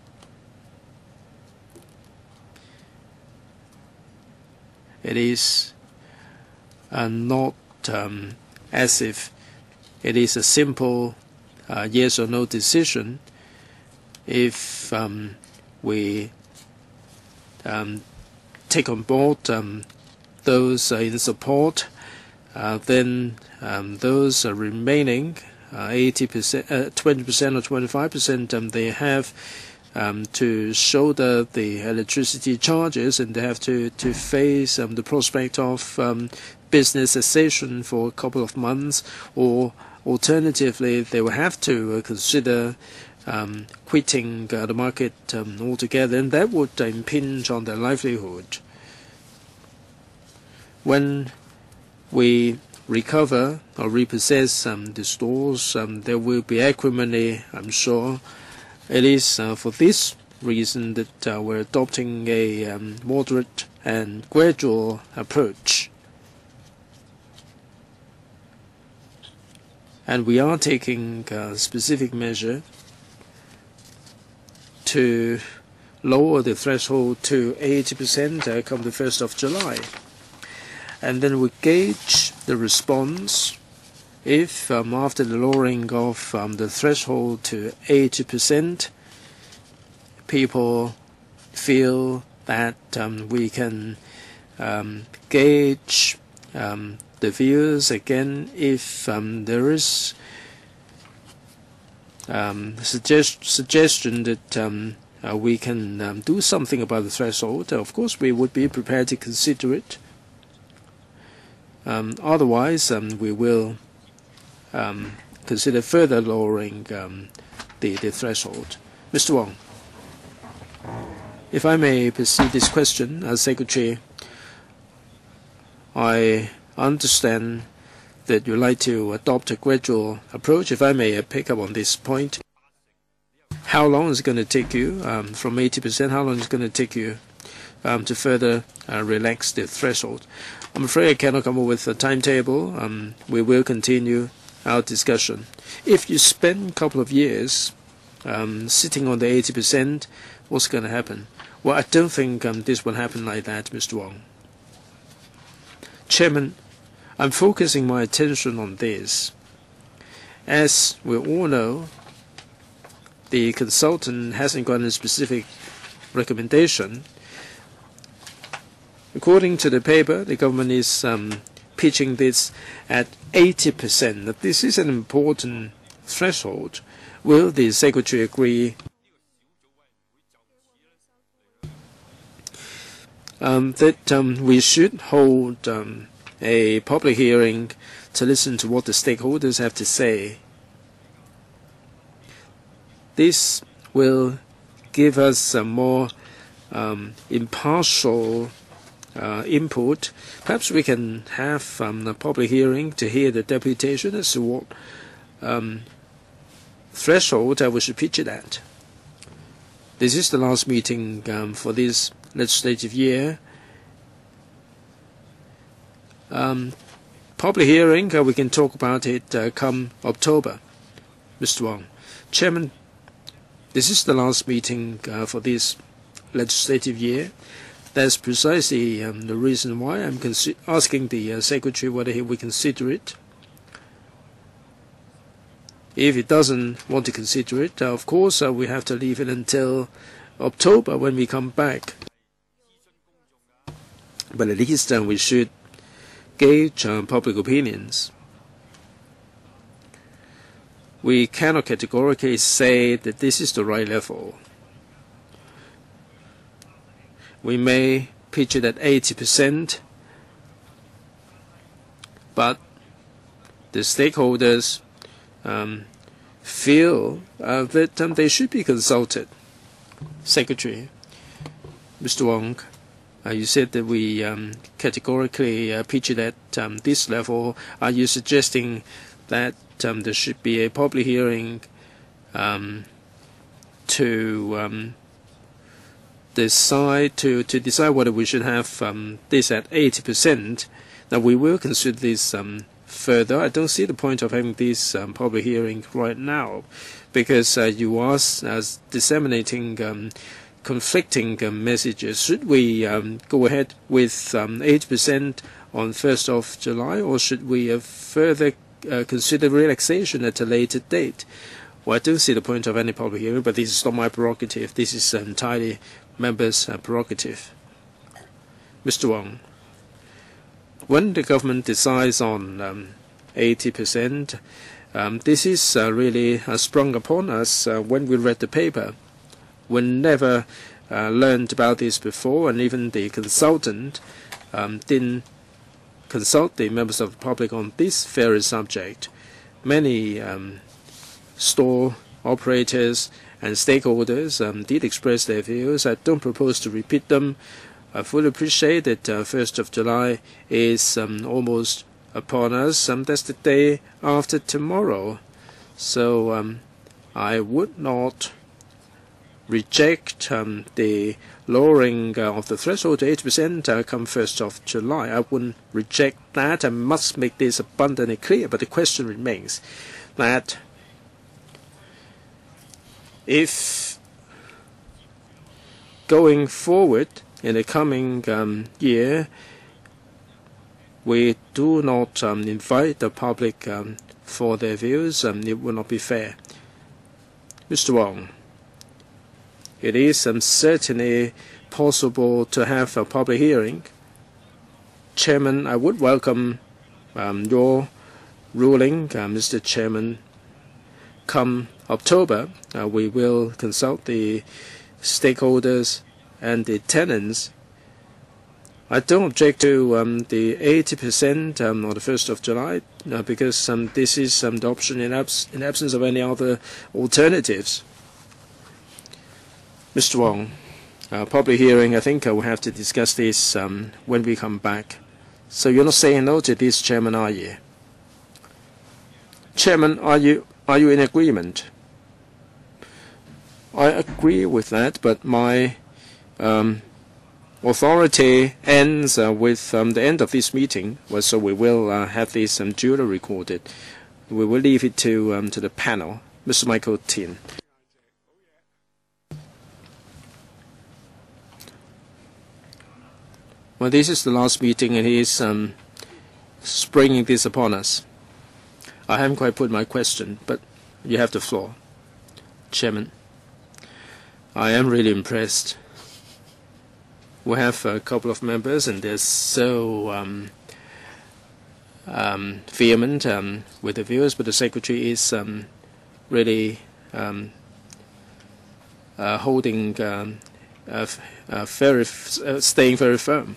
it is uh, not um, as if it is a simple uh, yes or no decision. If um, we um, take on board um, those uh, in support, uh, then um, those uh, remaining uh, eighty percent, uh, twenty percent or twenty-five percent, um, they have um, to shoulder the electricity charges, and they have to to face um, the prospect of um, business cessation for a couple of months, or alternatively, they will have to uh, consider Um, quitting uh, the market um, altogether, and that would uh, impinge on their livelihood. When we recover or repossess um, the stores, um, there will be acrimony, I'm sure. It is uh, for this reason that uh, we're adopting a um, moderate and gradual approach. And we are taking a specific measure to lower the threshold to eighty percent uh, come the first of July. And then we gauge the response. If um, after the lowering of um, the threshold to eighty percent, people feel that um, we can um, gauge um, the views again, if um, there is Um, suggest, suggestion that um, uh, we can um, do something about the threshold, uh, of course we would be prepared to consider it. Um, otherwise, um, we will um, consider further lowering um, the, the threshold. Mister Wong, if I may pursue this question as Secretary, I understand that you like to adopt a gradual approach. If I may uh, pick up on this point, how long is it going to take you um, from eighty percent? How long is it going to take you um, to further uh, relax the threshold? I'm afraid I cannot come up with a timetable. Um, we will continue our discussion. If you spend a couple of years um, sitting on the eighty percent, what's going to happen? Well, I don't think um, this will happen like that, Mister Wong. Chairman, I'm focusing my attention on this. As we all know, the consultant hasn't got a specific recommendation. According to the paper, the government is um, pitching this at eighty percent. This is an important threshold. Will the Secretary agree um, that um, we should hold um, a public hearing to listen to what the stakeholders have to say? This will give us a more um, impartial uh, input. Perhaps we can have um, a public hearing to hear the deputation as to what um, threshold uh, we should pitch it at. This is the last meeting um, for this legislative year. Um, public hearing, uh, we can talk about it uh, come October. Mister Wong. Chairman, this is the last meeting uh, for this legislative year. That's precisely um, the reason why I'm asking the uh, Secretary whether he will consider it. If he doesn't want to consider it, uh, of course uh, we have to leave it until October when we come back. But at least uh, we should gauge uh, public opinions. We cannot categorically say that this is the right level. We may pitch it at eighty percent, but the stakeholders um, feel uh, that um, they should be consulted. Secretary, Mister Wong, uh, you said that we um, categorically uh, pitch it at um, this level. Are you suggesting that um, there should be a public hearing um, to um, decide to, to decide whether we should have um, this at eighty percent? Now we will consider this um, further. I don't see the point of having this um, public hearing right now, because uh, you are uh, disseminating um, conflicting uh, messages. Should we um, go ahead with um, eighty percent on first of July, or should we uh, further uh, consider relaxation at a later date? Well, I don't see the point of any public hearing, but this is not my prerogative. This is entirely members' uh, prerogative. Mister Wong, when the government decides on um, eighty percent, um, this is uh, really uh, sprung upon us uh, when we read the paper. We never uh, learned about this before, and even the consultant um, didn't consult the members of the public on this very subject. Many um, store operators and stakeholders um, did express their views. I don't propose to repeat them. I fully appreciate that uh, first of July is um, almost upon us. Um, that's the day after tomorrow. So um, I would not reject um, the lowering uh, of the threshold to eighty percent uh, come first of July. I wouldn't reject that. I must make this abundantly clear. But the question remains that if going forward in the coming um, year we do not um, invite the public um, for their views, um, it will not be fair. Mister Wong, it is um, certainly possible to have a public hearing. Chairman, I would welcome um, your ruling, uh, Mister Chairman. Come October, uh, we will consult the stakeholders and the tenants. I don't object to um, the eighty percent um, on the first of July uh, because um, this is um, the option in, abs in absence of any other alternatives. Mister Wong, uh, public hearing, I think I will have to discuss this um, when we come back. So you're not saying no to this, Chairman, are you? Chairman, are you, are you in agreement? I agree with that, but my um, authority ends uh, with um, the end of this meeting, well, so we will uh, have this um, duly recorded. We will leave it to um, to the panel. Mister Michael Tin. Well, this is the last meeting, and he is um, springing this upon us. I haven't quite put my question, but you have the floor, Chairman. I am really impressed. We have a couple of members, and they're so um, um, vehement um, with the views, but the Secretary is um, really um, uh, holding, um, uh, uh, very, uh, staying very firm.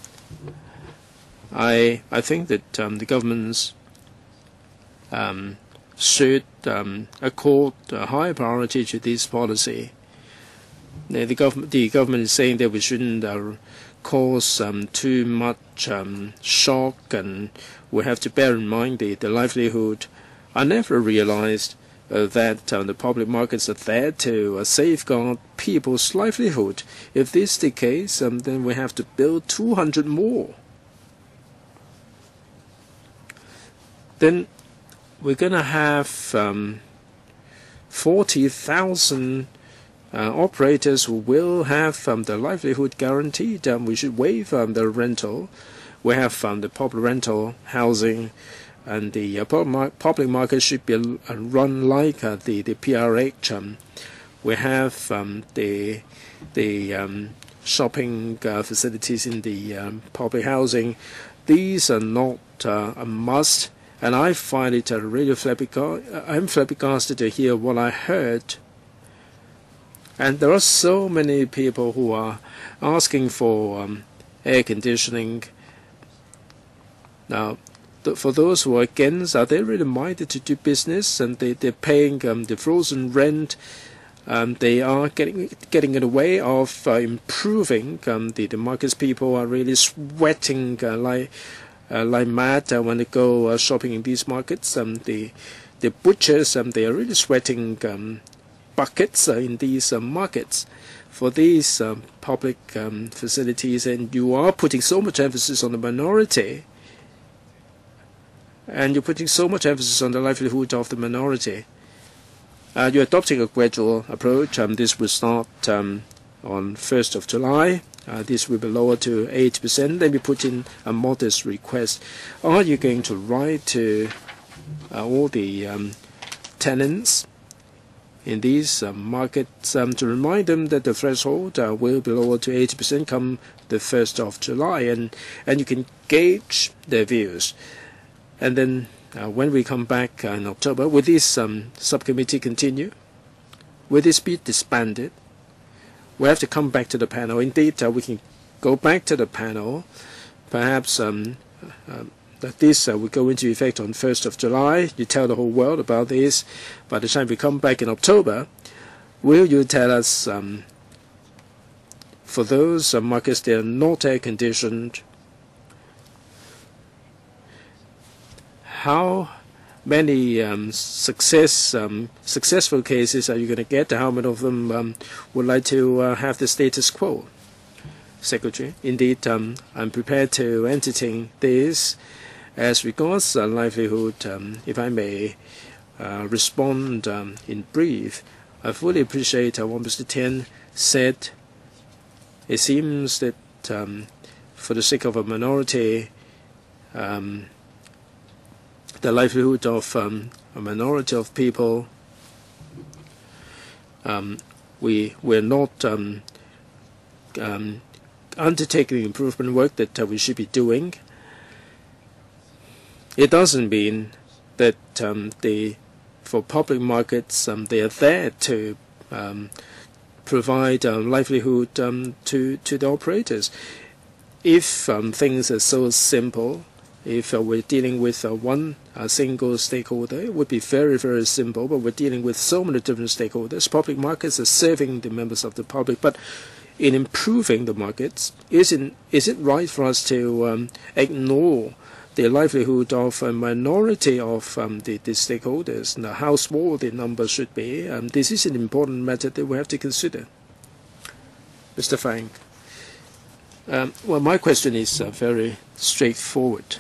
I I think that um, the governments um, should um, accord a high priority to this policy. The, the, government, the government is saying that we shouldn't uh, cause um, too much um, shock, and we have to bear in mind the, the livelihood. I never realized uh, that uh, the public markets are there to uh, safeguard people's livelihood. If this is the case, um, then we have to build two hundred more. Then we're going to have um, forty thousand Uh, operators who will have um, their livelihood guaranteed. Um, we should waive um, the rental. We have um, the public rental housing, and the uh, public market should be uh, run like uh, the the P R H. Um, we have um, the the um, shopping uh, facilities in the um, public housing. These are not uh, a must, and I find it uh, really flabbergasted. I'm flabbergasted to hear what I heard. And there are so many people who are asking for um, air conditioning. Now, th for those who are against, are they really minded to do business, and they, they're paying um, the frozen rent? Um, they are getting getting in the way of uh, improving um, the, the markets. People are really sweating uh, like uh, like mad uh, when they go uh, shopping in these markets. Um, the the butchers um, they are really sweating um, buckets uh, in these uh, markets for these um, public um, facilities, and you are putting so much emphasis on the minority, and you're putting so much emphasis on the livelihood of the minority. Uh, you're adopting a gradual approach. Um, this will start um, on first of July. Uh, this will be lowered to eight percent. Let me put in a modest request. Are you going to write to uh, all the um, tenants in these uh, markets um, to remind them that the threshold uh, will be lowered to eighty percent come the first of July, and, and you can gauge their views. And then Uh, when we come back uh, in October, will this um, subcommittee continue? Will this be disbanded? We have to come back to the panel. Indeed, uh, we can go back to the panel. Perhaps um, uh, that this uh, will go into effect on first of July. You tell the whole world about this. By the time we come back in October, will you tell us um, for those uh, markets that are not air-conditioned, how many um, success um, successful cases are you going to get? How many of them um, would like to uh, have the status quo? Secretary, indeed, um, I'm prepared to entertain this. As regards uh, livelihood, um, if I may uh, respond um, in brief, I fully appreciate uh, what Mister Tian said. It seems that um, for the sake of a minority, um, the livelihood of um, a minority of people, um, we we're not um, um, undertaking the improvement work that uh, we should be doing. It doesn't mean that um, the for public markets um, they are there to um, provide um, livelihood um, to to the operators. If um, things are so simple, if uh, we're dealing with uh, one uh, single stakeholder, it would be very, very simple, but we're dealing with so many different stakeholders. Public markets are serving the members of the public, but in improving the markets, isn't, is it right for us to um, ignore the livelihood of a minority of um, the, the stakeholders, and how small the number should be? Um, this is an important matter that we have to consider. Mister Fang. Um, well, my question is uh, very straightforward.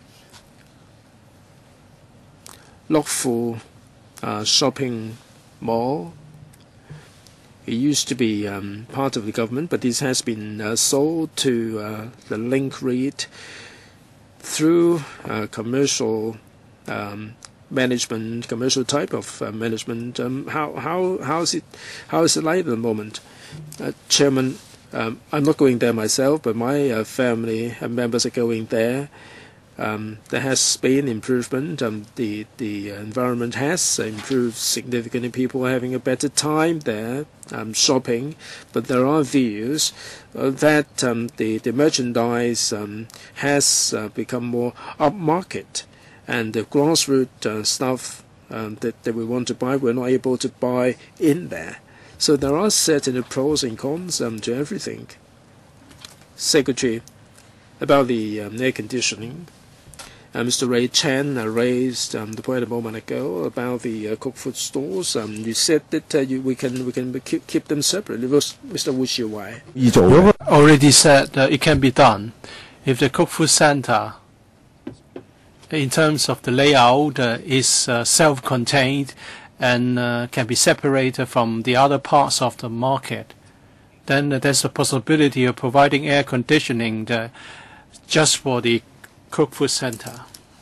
Lok Fu uh, shopping mall, it used to be um, part of the government, but this has been uh, sold to uh, the Link REIT through uh, commercial um, management, commercial type of uh, management. Um, how how how is it how is it like at the moment, uh, Chairman? Um, I'm not going there myself, but my uh, family and members are going there. Um, there has been improvement. Um, the the environment has improved significantly. People are having a better time there, um, shopping. But there are views uh, that um, the the merchandise um, has uh, become more upmarket, and the grassroots uh, stuff um, that that we want to buy, we're not able to buy in there. So there are certain pros and cons um, to everything. Secretary, about the um, air conditioning, uh, Mister Ray Chan uh, raised um, the point a moment ago about the uh, cooked food stores. Um, you said that uh, you, we can we can keep, keep them separate. It was Mister Wu Xiuwai. Already said uh, it can be done if the cooked food center, in terms of the layout, uh, is uh, self-contained and uh, can be separated from the other parts of the market. Then uh, there's a possibility of providing air conditioning uh, just for the cooked food center.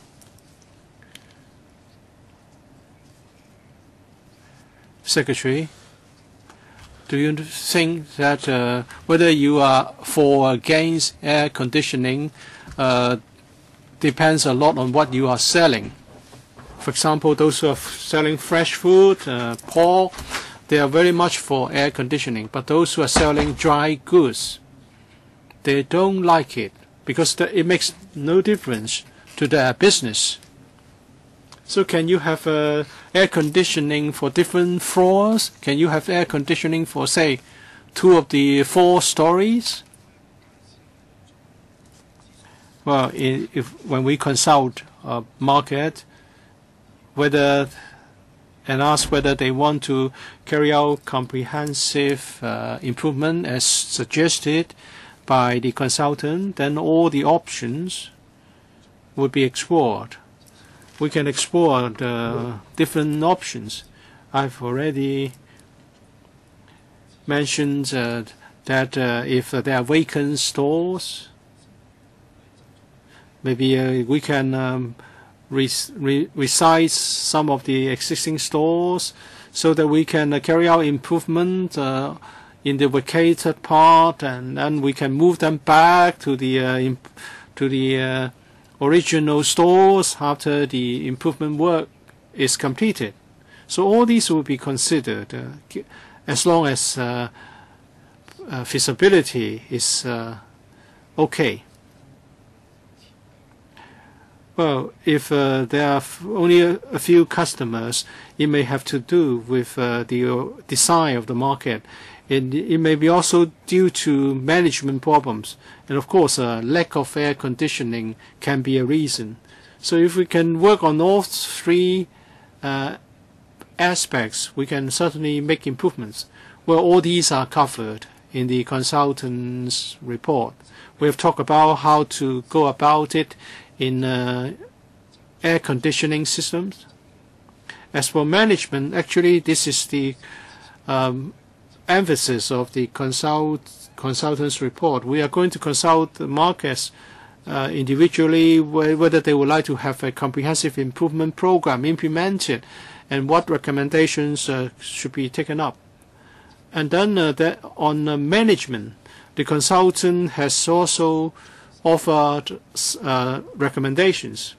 Secretary, do you think that uh, whether you are for or against air conditioning uh, depends a lot on what you are selling? For example, those who are selling fresh food, uh, pork, they are very much for air conditioning. But those who are selling dry goods, they don't like it because the, it makes no difference to their business. So can you have uh, air conditioning for different floors? Can you have air conditioning for, say, two of the four stories? Well, if when we consult a market, whether and ask whether they want to carry out comprehensive uh, improvement as suggested by the consultant, then all the options would be explored. We can explore the different options. I've already mentioned uh, that uh, if there are vacant stores, maybe uh, we can um, re re resize some of the existing stores so that we can uh, carry out improvement uh, in the vacated part, and then we can move them back to the uh, imp to the uh, original stores after the improvement work is completed. So all these will be considered uh, as long as uh, uh, feasibility is uh, okay. Well, if uh, there are f only a, a few customers, it may have to do with uh, the uh, design of the market. It, it may be also due to management problems. And of course, uh, lack of air conditioning can be a reason. So if we can work on all three uh, aspects, we can certainly make improvements. Well, all these are covered in the consultant's report. We have talked about how to go about it in uh, air conditioning systems. As for management, actually this is the um, emphasis of the consult consultant's report. We are going to consult the markets uh, individually wh whether they would like to have a comprehensive improvement program implemented and what recommendations uh, should be taken up. And then uh, that on uh, management, the consultant has also offered uh, recommendations.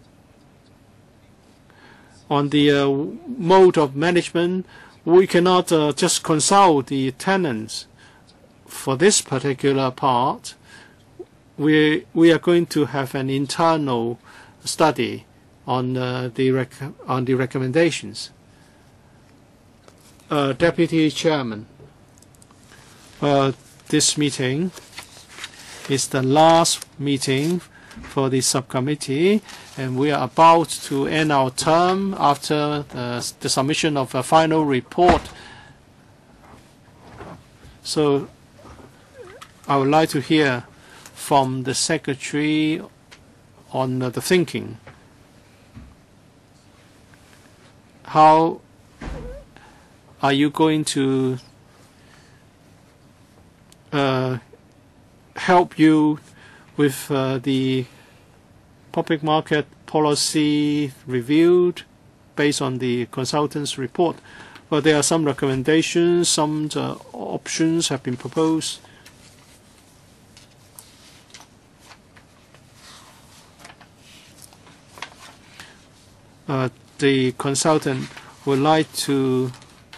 On the uh, mode of management, we cannot uh, just consult the tenants. For this particular part, we, we are going to have an internal study on, uh, the, rec on the recommendations. Uh, Deputy Chairman, uh, this meeting is the last meeting for the subcommittee, and we are about to end our term after uh, the submission of a final report. So I would like to hear from the Secretary on uh, the thinking. How are you going to uh, help you with uh, the public market policy reviewed based on the consultant's report? Well, there are some recommendations, some uh, options have been proposed. Uh, the consultant would like to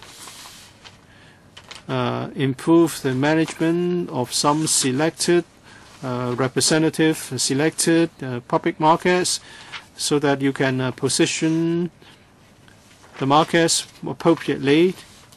uh, improve the management of some selected uh, representative selected uh, public markets so that you can uh, position the markets appropriately.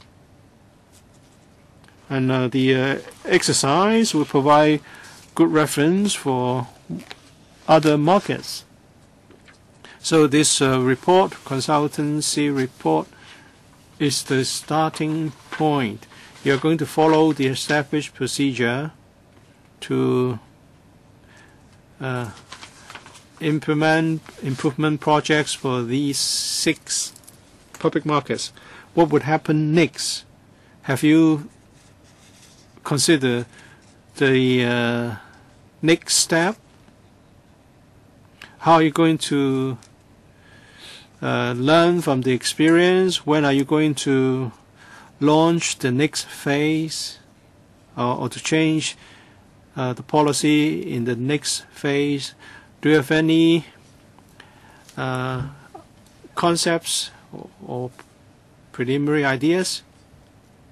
And uh, the uh, exercise will provide good reference for other markets. So this uh, report, consultancy report, is the starting point. You are going to follow the established procedure to uh, implement improvement projects for these six public markets. What would happen next? Have you considered the uh, next step? How are you going to uh, learn from the experience? When are you going to launch the next phase or, or to change uh, the policy in the next phase? Do you have any uh, concepts or, or preliminary ideas?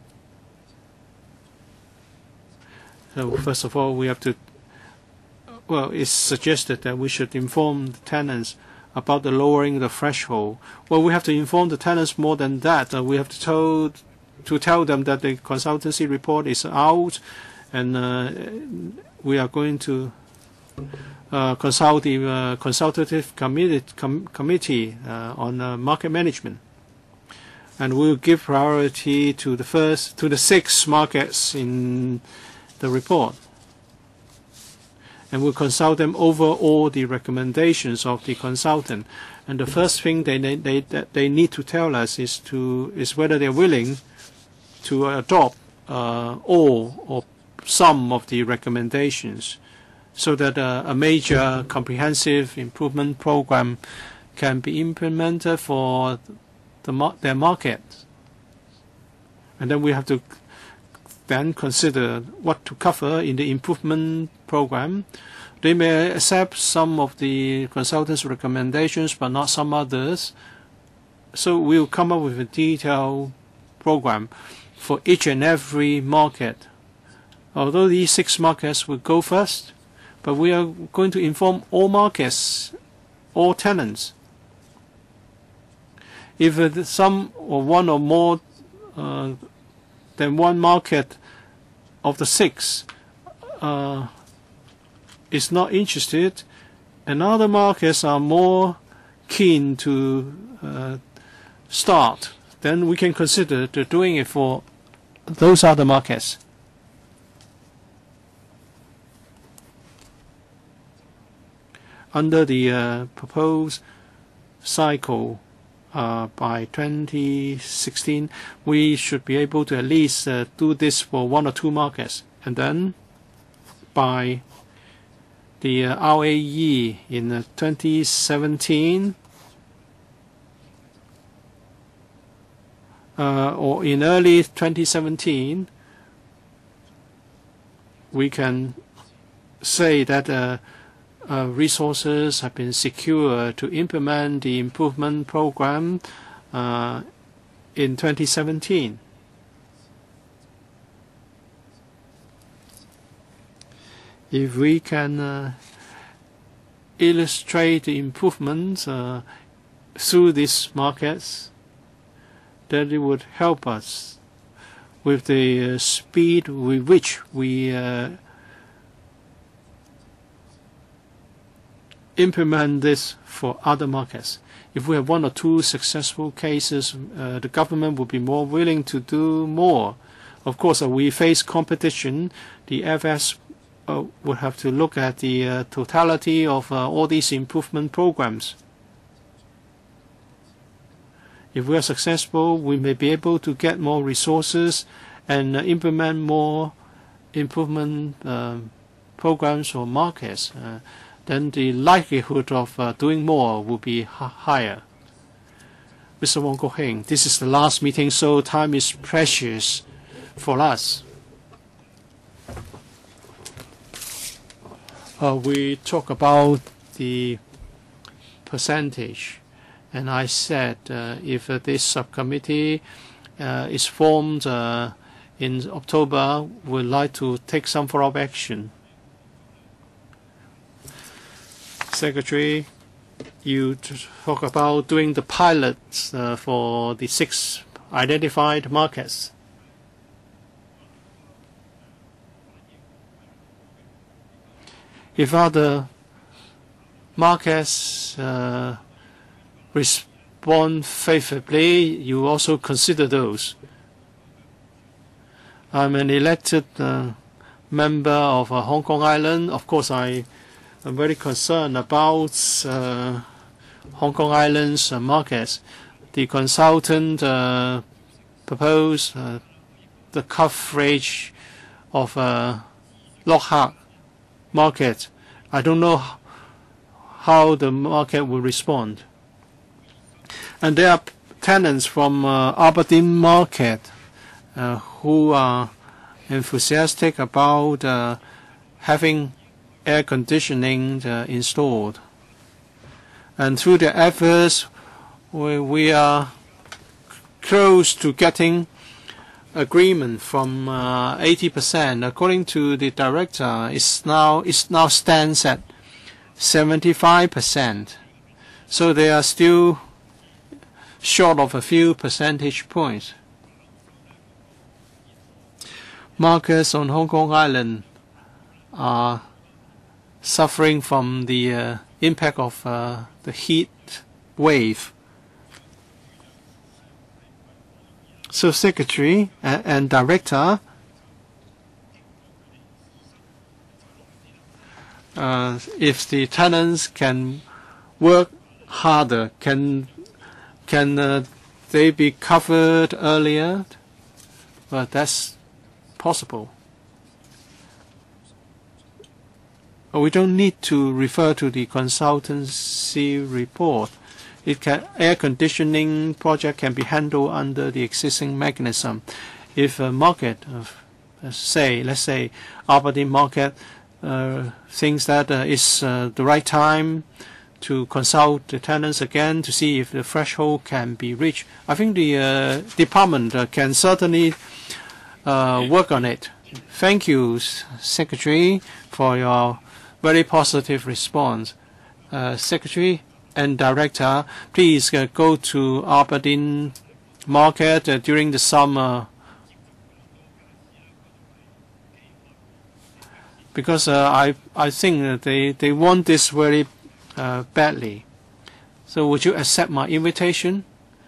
So first of all, we have to well, it's suggested that we should inform the tenants about the lowering the threshold. Well, we have to inform the tenants more than that. Uh, we have to tell, to tell them that the consultancy report is out, and uh, we are going to uh, consult the uh, consultative committee, com committee uh, on uh, market management. And we'll give priority to the first, to the six markets in the report. And we'll consult them over all the recommendations of the consultant. And the first thing they they they, they need to tell us is to is whether they're willing to adopt uh, all or some of the recommendations, so that uh, a major comprehensive improvement program can be implemented for the mar their market. And then we have to then consider what to cover in the improvement program. They may accept some of the consultants' recommendations, but not some others. So we'll come up with a detailed program for each and every market. Although these six markets will go first, but we are going to inform all markets, all tenants. If uh, some or one or more uh, than one market of the six uh, is not interested, and other markets are more keen to uh, start, then we can consider to doing it for those other markets. Under the uh, proposed cycle uh, by twenty sixteen, we should be able to at least uh, do this for one or two markets. And then by the uh, R A E in uh, twenty seventeen, uh, or in early twenty seventeen, we can say that uh, uh, resources have been secured to implement the improvement program uh, in twenty seventeen. If we can uh, illustrate the improvements uh, through these markets, then it would help us with the uh, speed with which we uh, implement this for other markets. If we have one or two successful cases, uh, the government will be more willing to do more. Of course, uh, we face competition. The F S uh, would have to look at the uh, totality of uh, all these improvement programs. If we are successful, we may be able to get more resources and uh, implement more improvement uh, programs for markets. Uh, then the likelihood of uh, doing more will be higher. Mister Wong Kok Heng, this is the last meeting, so time is precious for us. Uh, we talk about the percentage, and I said uh, if uh, this subcommittee uh, is formed uh, in October, we'd like to take some follow-up action. Secretary, you talk about doing the pilots uh, for the six identified markets. If other markets uh, respond favorably, you also consider those. I'm an elected uh, member of uh, Hong Kong Island. Of course, I am very concerned about uh, Hong Kong Island's uh, markets. The consultant uh, proposed uh, the coverage of uh, Lockhart market. I don't know how the market will respond. And there are tenants from uh, Aberdeen market uh, who are enthusiastic about uh, having air conditioning uh, installed. And through the efforts, we, we are close to getting agreement from uh, eighty percent. According to the director, it's now it now stands at seventy-five percent. So they are still short of a few percentage points. Markets on Hong Kong Island are suffering from the uh, impact of uh, the heat wave. So Secretary and, and Director, uh, if the tenants can work harder, can can uh, they be covered earlier? Well, that's possible. We don't need to refer to the consultancy report. It can, air conditioning project can be handled under the existing mechanism. If a market, of, say, let's say, Aberdeen market uh, thinks that uh, it's uh, the right time to consult the tenants again to see if the threshold can be reached, I think the uh, department uh, can certainly uh, work on it. Thank you, Secretary, for your very positive response. Uh, Secretary and Director, please uh, go to Aberdeen market uh, during the summer, because uh, I I think that they they want this very uh, badly. So would you accept my invitation?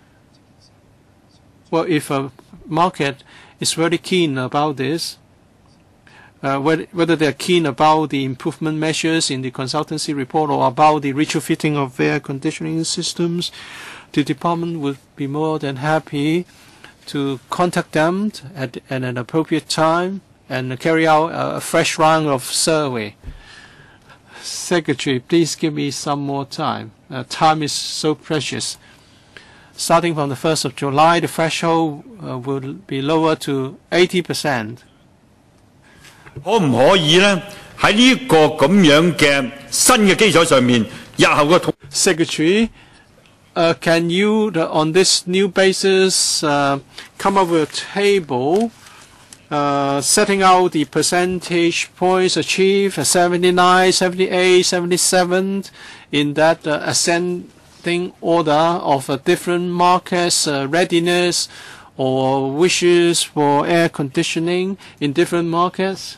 Well, if a market is very keen about this, Uh, whether, whether they're keen about the improvement measures in the consultancy report or about the retrofitting of air conditioning systems, the department would be more than happy to contact them at, at an appropriate time and carry out a, a fresh round of survey. Secretary, please give me some more time. Uh, time is so precious. Starting from the first of July, the threshold uh, will be lowered to eighty percent. 可唔可以咧？喺呢個咁樣嘅新嘅基礎上面，日後嘅統 Secretary, uh, can you, uh, on this new basis, uh, come up with a table uh, setting out the percentage points achieved at seventy-nine, seventy-eight, seventy-seven in that uh, ascending order of uh, different markets, uh, readiness or wishes for air conditioning in different markets?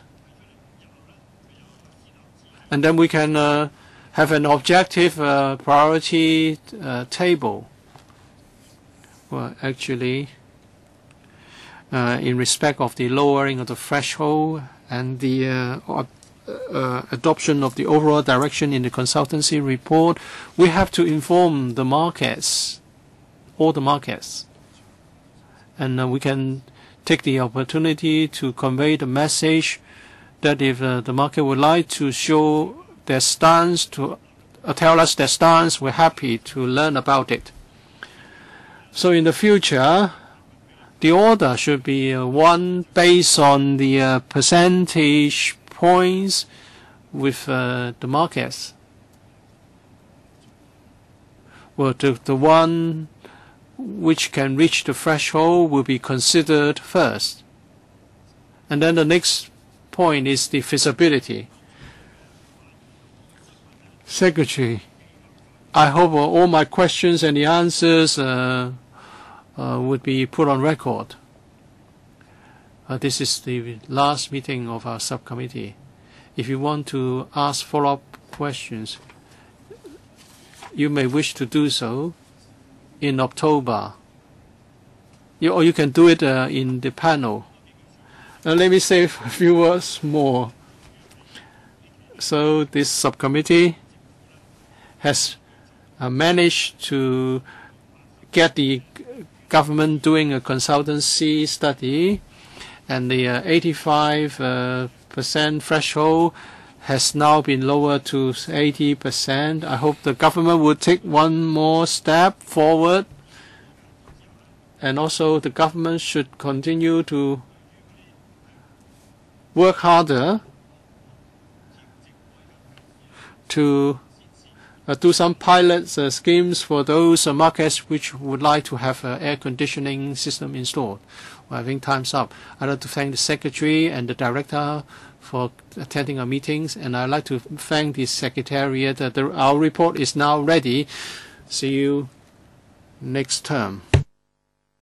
And then we can uh, have an objective uh, priority uh, table. Well, actually, uh, in respect of the lowering of the threshold and the uh, uh, adoption of the overall direction in the consultancy report, we have to inform the markets, all the markets. And uh, we can take the opportunity to convey the message that if uh, the market would like to show their stance, to uh, tell us their stance, we're happy to learn about it. So in the future, the order should be uh, one based on the uh, percentage points with uh, the markets. Well, the, the one which can reach the threshold will be considered first. And then the next point is the feasibility. Secretary, I hope uh, all my questions and the answers uh, uh, would be put on record. Uh, this is the last meeting of our subcommittee. If you want to ask follow-up questions, you may wish to do so in October. You, or you can do it uh, in the panel. Uh, let me say a few words more. So this subcommittee has uh, managed to get the government doing a consultancy study, and the uh, eighty-five percent uh, threshold has now been lowered to eighty percent. I hope the government would take one more step forward, and also the government should continue to work harder to uh, do some pilot uh, schemes for those uh, markets which would like to have an air conditioning system installed. Well, I think time's up. I'd like to thank the Secretary and the Director for attending our meetings, and I'd like to thank the Secretariat that the, our report is now ready. See you next term.